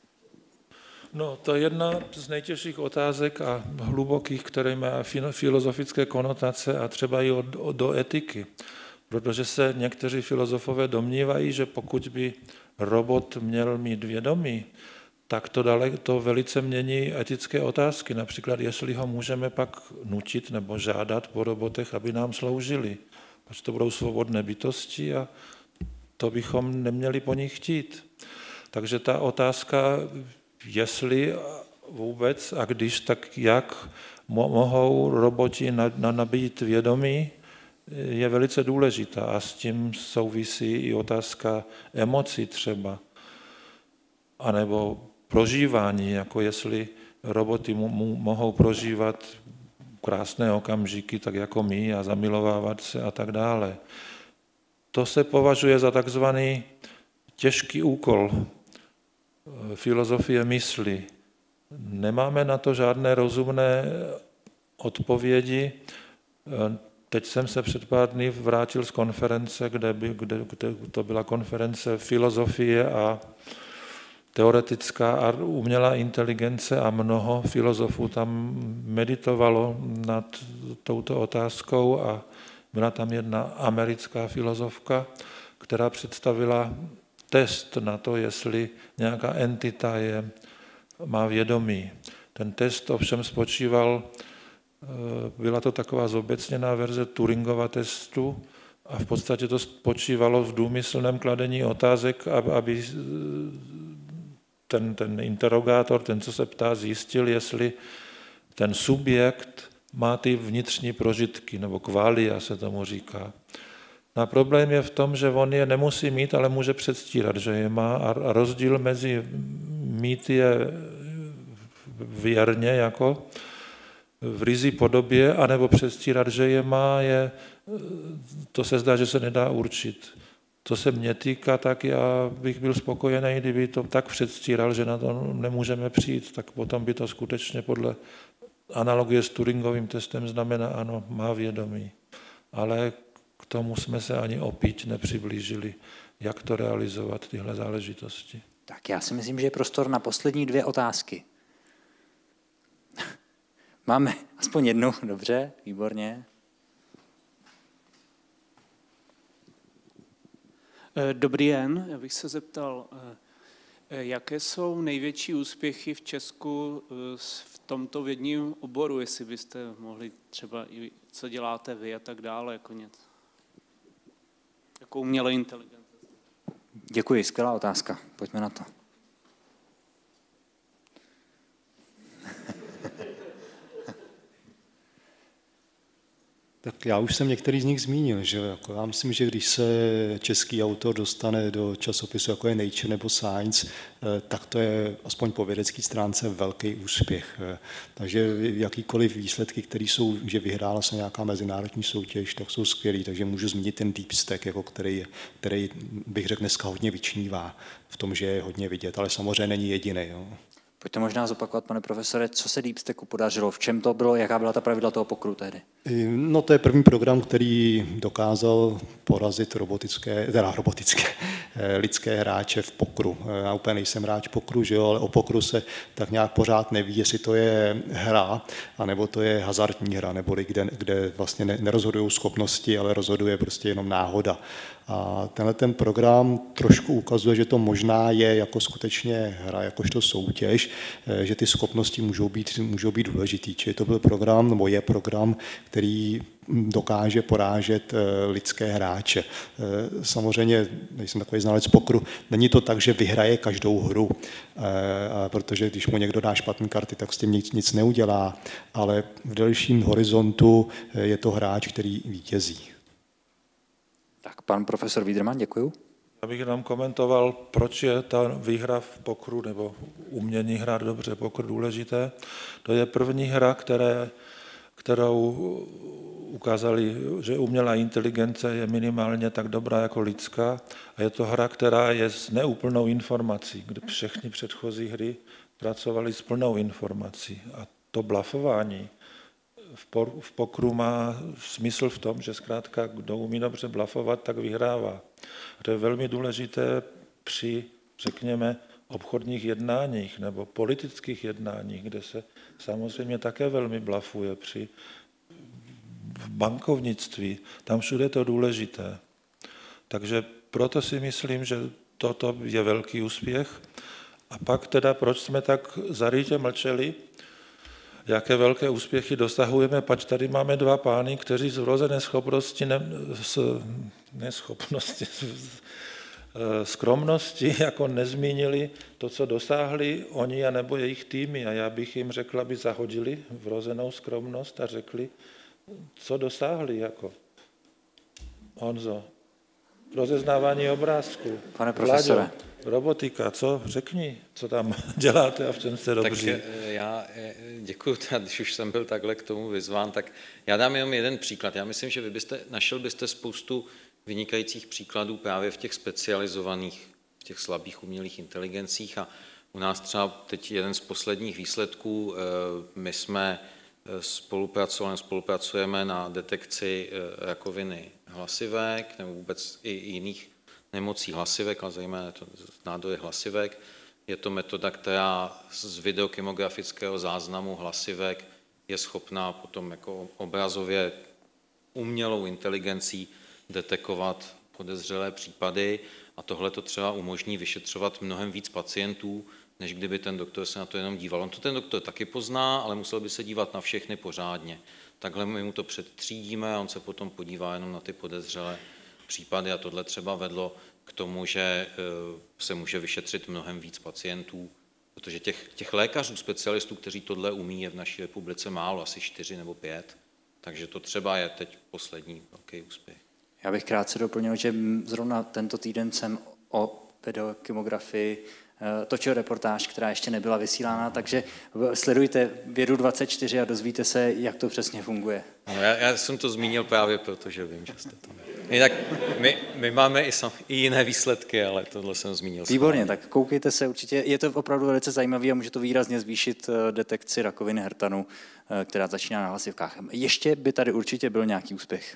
No, to je jedna z nejtěžších otázek a hlubokých, které má filozofické konotace a třeba i do etiky. Protože se někteří filozofové domnívají, že pokud by robot měl mít vědomí, tak to velice mění etické otázky. Například, jestli ho můžeme pak nutit nebo žádat po robotech, aby nám sloužili. Protože to budou svobodné bytosti a to bychom neměli po nich chtít. Takže ta otázka, jestli vůbec a když, tak jak mohou roboti nabít vědomí, je velice důležitá a s tím souvisí i otázka emocí třeba, anebo prožívání, jako jestli roboty mohou prožívat krásné okamžiky, tak jako my, a zamilovávat se a tak dále. To se považuje za takzvaný těžký úkol filozofie mysli. Nemáme na to žádné rozumné odpovědi. Teď jsem se před pár dny vrátil z konference, kde to byla konference filozofie a teoretická a umělá inteligence a mnoho filozofů tam meditovalo nad touto otázkou a byla tam jedna americká filozofka, která představila test na to, jestli nějaká entita má vědomí. Ten test ovšem spočíval, byla to taková zobecněná verze Turingova testu a v podstatě to spočívalo v důmyslném kladení otázek, aby ten interrogátor, ten, co se ptá, zjistil, jestli ten subjekt má ty vnitřní prožitky, nebo kvalia se tomu říká. A problém je v tom, že on je nemusí mít, ale může předstírat, že je má a rozdíl mezi mít je věrně jako v ryzí podobě, anebo předstírat, že je má, to se zdá, že se nedá určit. Co se mě týká, tak já bych byl spokojený, kdyby to tak předstíral, že na to nemůžeme přijít, tak potom by to skutečně podle analogie s Turingovým testem znamená, ano, má vědomí. Ale k tomu jsme se ani opíť nepřiblížili, jak to realizovat, tyhle záležitosti. Tak já si myslím, že je prostor na poslední 2 otázky. Máme aspoň jednu, dobře, výborně. Dobrý den, já bych se zeptal, jaké jsou největší úspěchy v Česku v tomto vědním oboru, jestli byste mohli třeba i co děláte vy a tak dále, jako něco. Jako umělé inteligence. Děkuji, skvělá otázka, pojďme na to. Tak já už jsem některý z nich zmínil, že jako já myslím, že když se český autor dostane do časopisu, jako je Nature nebo Science, tak to je aspoň po vědecké stránce velký úspěch. Takže jakýkoliv výsledky, které jsou, že vyhrála se nějaká mezinárodní soutěž, tak jsou skvělý. Takže můžu zmínit ten DeepStack, jako který bych řekl dneska hodně vyčnívá v tom, že je hodně vidět, ale samozřejmě není jediný. Jo. Pojďte možná zopakovat, pane profesore, co se DeepStacku podařilo, v čem to bylo, jaká byla ta pravidla toho pokru tehdy? No to je první program, který dokázal porazit lidské hráče v pokru. Já úplně nejsem hráč pokru, že jo, ale o pokru se tak nějak pořád neví, jestli to je hra, anebo to je hazardní hra, neboli kde vlastně nerozhodují schopnosti, ale rozhoduje prostě jenom náhoda. A tenhle ten program trošku ukazuje, že to možná je jako skutečně hra, jakožto soutěž, že ty schopnosti můžou být důležitý. Čili to byl program, nebo je program, který dokáže porážet lidské hráče. Samozřejmě, nejsem takový znalec pokru, není to tak, že vyhraje každou hru, protože když mu někdo dá špatné karty, tak s tím nic neudělá, ale v delším horizontu je to hráč, který vítězí. Tak pan profesor Wiedermann, děkuju. Já bych nám komentoval, proč je ta výhra v pokru nebo umění hrát dobře pokr důležité. To je první hra, kterou ukázali, že umělá inteligence je minimálně tak dobrá jako lidská a je to hra, která je s neúplnou informací, kde všechny předchozí hry pracovaly s plnou informací. A to blafování v pokru má smysl v tom, že zkrátka, kdo umí dobře blafovat, tak vyhrává. A to je velmi důležité při, řekněme, obchodních jednáních nebo politických jednáních, kde se samozřejmě také velmi blafuje při bankovnictví. Tam všude je to důležité. Takže proto si myslím, že toto je velký úspěch. A pak teda, proč jsme tak zarytě mlčeli? jaké velké úspěchy dosahujeme, pač tady máme dva pány, kteří z vrozené skromnosti jako nezmínili to, co dosáhli oni anebo jejich týmy. A já bych jim řekl, aby zahodili vrozenou skromnost a řekli, co dosáhli jako. Honzo, rozeznávání obrázků. Pane profesore. Vláďo, robotika, co? Řekni, co tam děláte a v čem jste dobří. Tak já děkuji, když už jsem byl takhle k tomu vyzván, tak já dám jenom jeden příklad. Já myslím, že vy našel byste spoustu vynikajících příkladů právě v těch specializovaných, v těch slabých umělých inteligencích a u nás třeba teď jeden z posledních výsledků, my jsme spolupracujeme na detekci rakoviny hlasivek nebo vůbec i jiných nemocí hlasivek, ale zejména to nádory hlasivek. Je to metoda, která z videokymografického záznamu hlasivek je schopná potom jako obrazově umělou inteligencí detekovat podezřelé případy a tohle to třeba umožní vyšetřovat mnohem víc pacientů, než kdyby ten doktor se na to jenom díval. On to ten doktor taky pozná, ale musel by se dívat na všechny pořádně. Takhle my mu to předtřídíme a on se potom podívá jenom na ty podezřelé případy a tohle třeba vedlo k tomu, že se může vyšetřit mnohem víc pacientů, protože těch lékařů, specialistů, kteří tohle umí, je v naší republice málo, asi 4 nebo 5, takže to třeba je teď poslední velký úspěch. Já bych krátce doplnil, že zrovna tento týden jsem o videokymografii točil reportáž, která ještě nebyla vysílána, takže sledujte Vědu 24 a dozvíte se, jak to přesně funguje. No, já jsem to zmínil právě proto, že vím, že jste tam. Jinak my máme i jiné výsledky, ale tohle jsem zmínil. Výborně, tak koukejte se určitě. Je to opravdu velice zajímavé a může to výrazně zvýšit detekci rakoviny hrtanu, která začíná na hlasivkách. Ještě by tady určitě byl nějaký úspěch.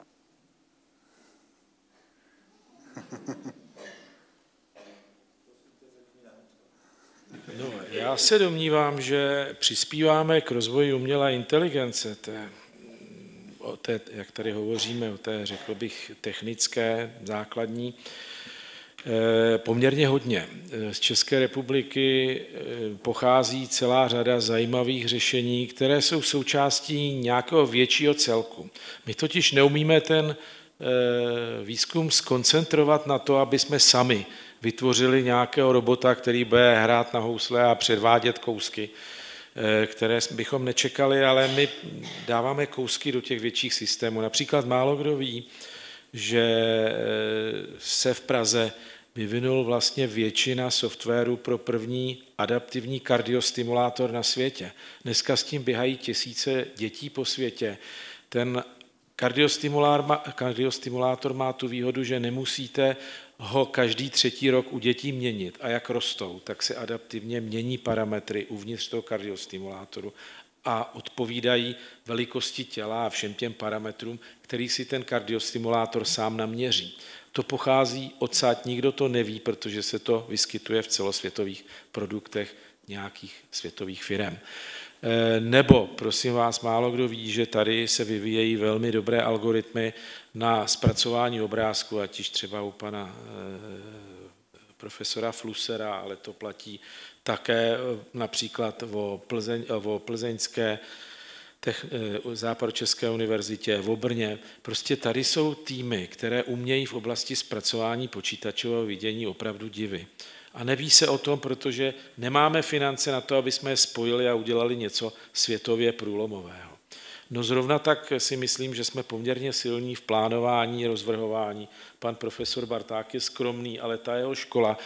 No, já se domnívám, že přispíváme k rozvoji umělé inteligence, jak tady hovoříme, o té, řekl bych, technické, základní, poměrně hodně. Z České republiky pochází celá řada zajímavých řešení, které jsou součástí nějakého většího celku. My totiž neumíme ten výzkum skoncentrovat na to, aby jsme sami vytvořili nějakého robota, který bude hrát na housle a předvádět kousky, které bychom nečekali, ale my dáváme kousky do těch větších systémů. Například málo kdo ví, že se v Praze vyvinul vlastně většina softwaru pro první adaptivní kardiostimulátor na světě. Dneska s tím běhají tisíce dětí po světě. Ten kardiostimulátor má tu výhodu, že nemusíte ho každý 3. rok u dětí měnit a jak rostou, tak se adaptivně mění parametry uvnitř toho kardiostimulátoru a odpovídají velikosti těla a všem těm parametrům, který si ten kardiostimulátor sám naměří. To pochází odsud, nikdo to neví, protože se to vyskytuje v celosvětových produktech nějakých světových firem. Nebo, prosím vás, málo kdo ví, že tady se vyvíjejí velmi dobré algoritmy na zpracování obrázku, ať již třeba u pana profesora Flussera, ale to platí také například o plzeňské Západočeské univerzitě, v Brně. Prostě tady jsou týmy, které umějí v oblasti zpracování počítačového vidění opravdu divy. A neví se o tom, protože nemáme finance na to, aby jsme je spojili a udělali něco světově průlomového. No zrovna tak si myslím, že jsme poměrně silní v plánování, rozvrhování. Pan profesor Barták je skromný, ale ta jeho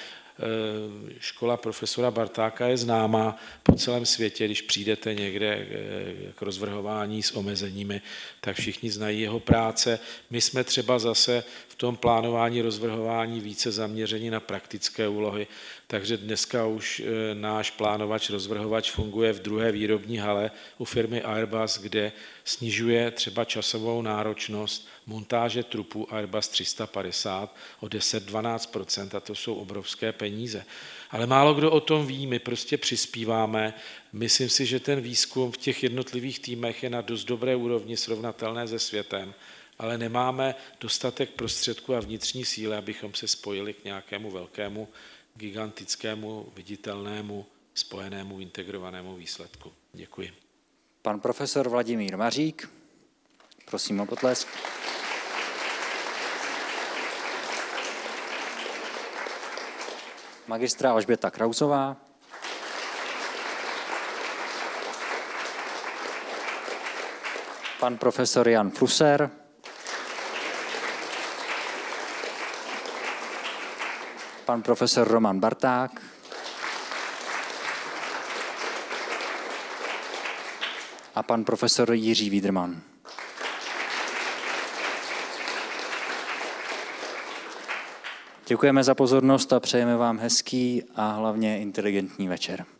škola profesora Bartáka je známá po celém světě. Když přijdete někde k rozvrhování s omezeními, tak všichni znají jeho práce. My jsme třeba zase v tom plánování, rozvrhování více zaměření na praktické úlohy, takže dneska už náš plánovač, rozvrhovač funguje v 2. výrobní hale u firmy Airbus, kde snižuje třeba časovou náročnost montáže trupu Airbus 350 o 10-12%, a to jsou obrovské peníze. Ale málo kdo o tom ví, my prostě přispíváme. Myslím si, že ten výzkum v těch jednotlivých týmech je na dost dobré úrovni, srovnatelné se světem, ale nemáme dostatek prostředků a vnitřní síly, abychom se spojili k nějakému velkému, gigantickému, viditelnému, spojenému, integrovanému výsledku. Děkuji. pan profesor Vladimír Mařík, prosím o potlesk. Magistra Alžběta Krausová. Pan profesor Jan Flusser. Pan profesor Roman Barták. A pan profesor Jiří Víderman. Děkujeme za pozornost a přejeme vám hezký a hlavně inteligentní večer.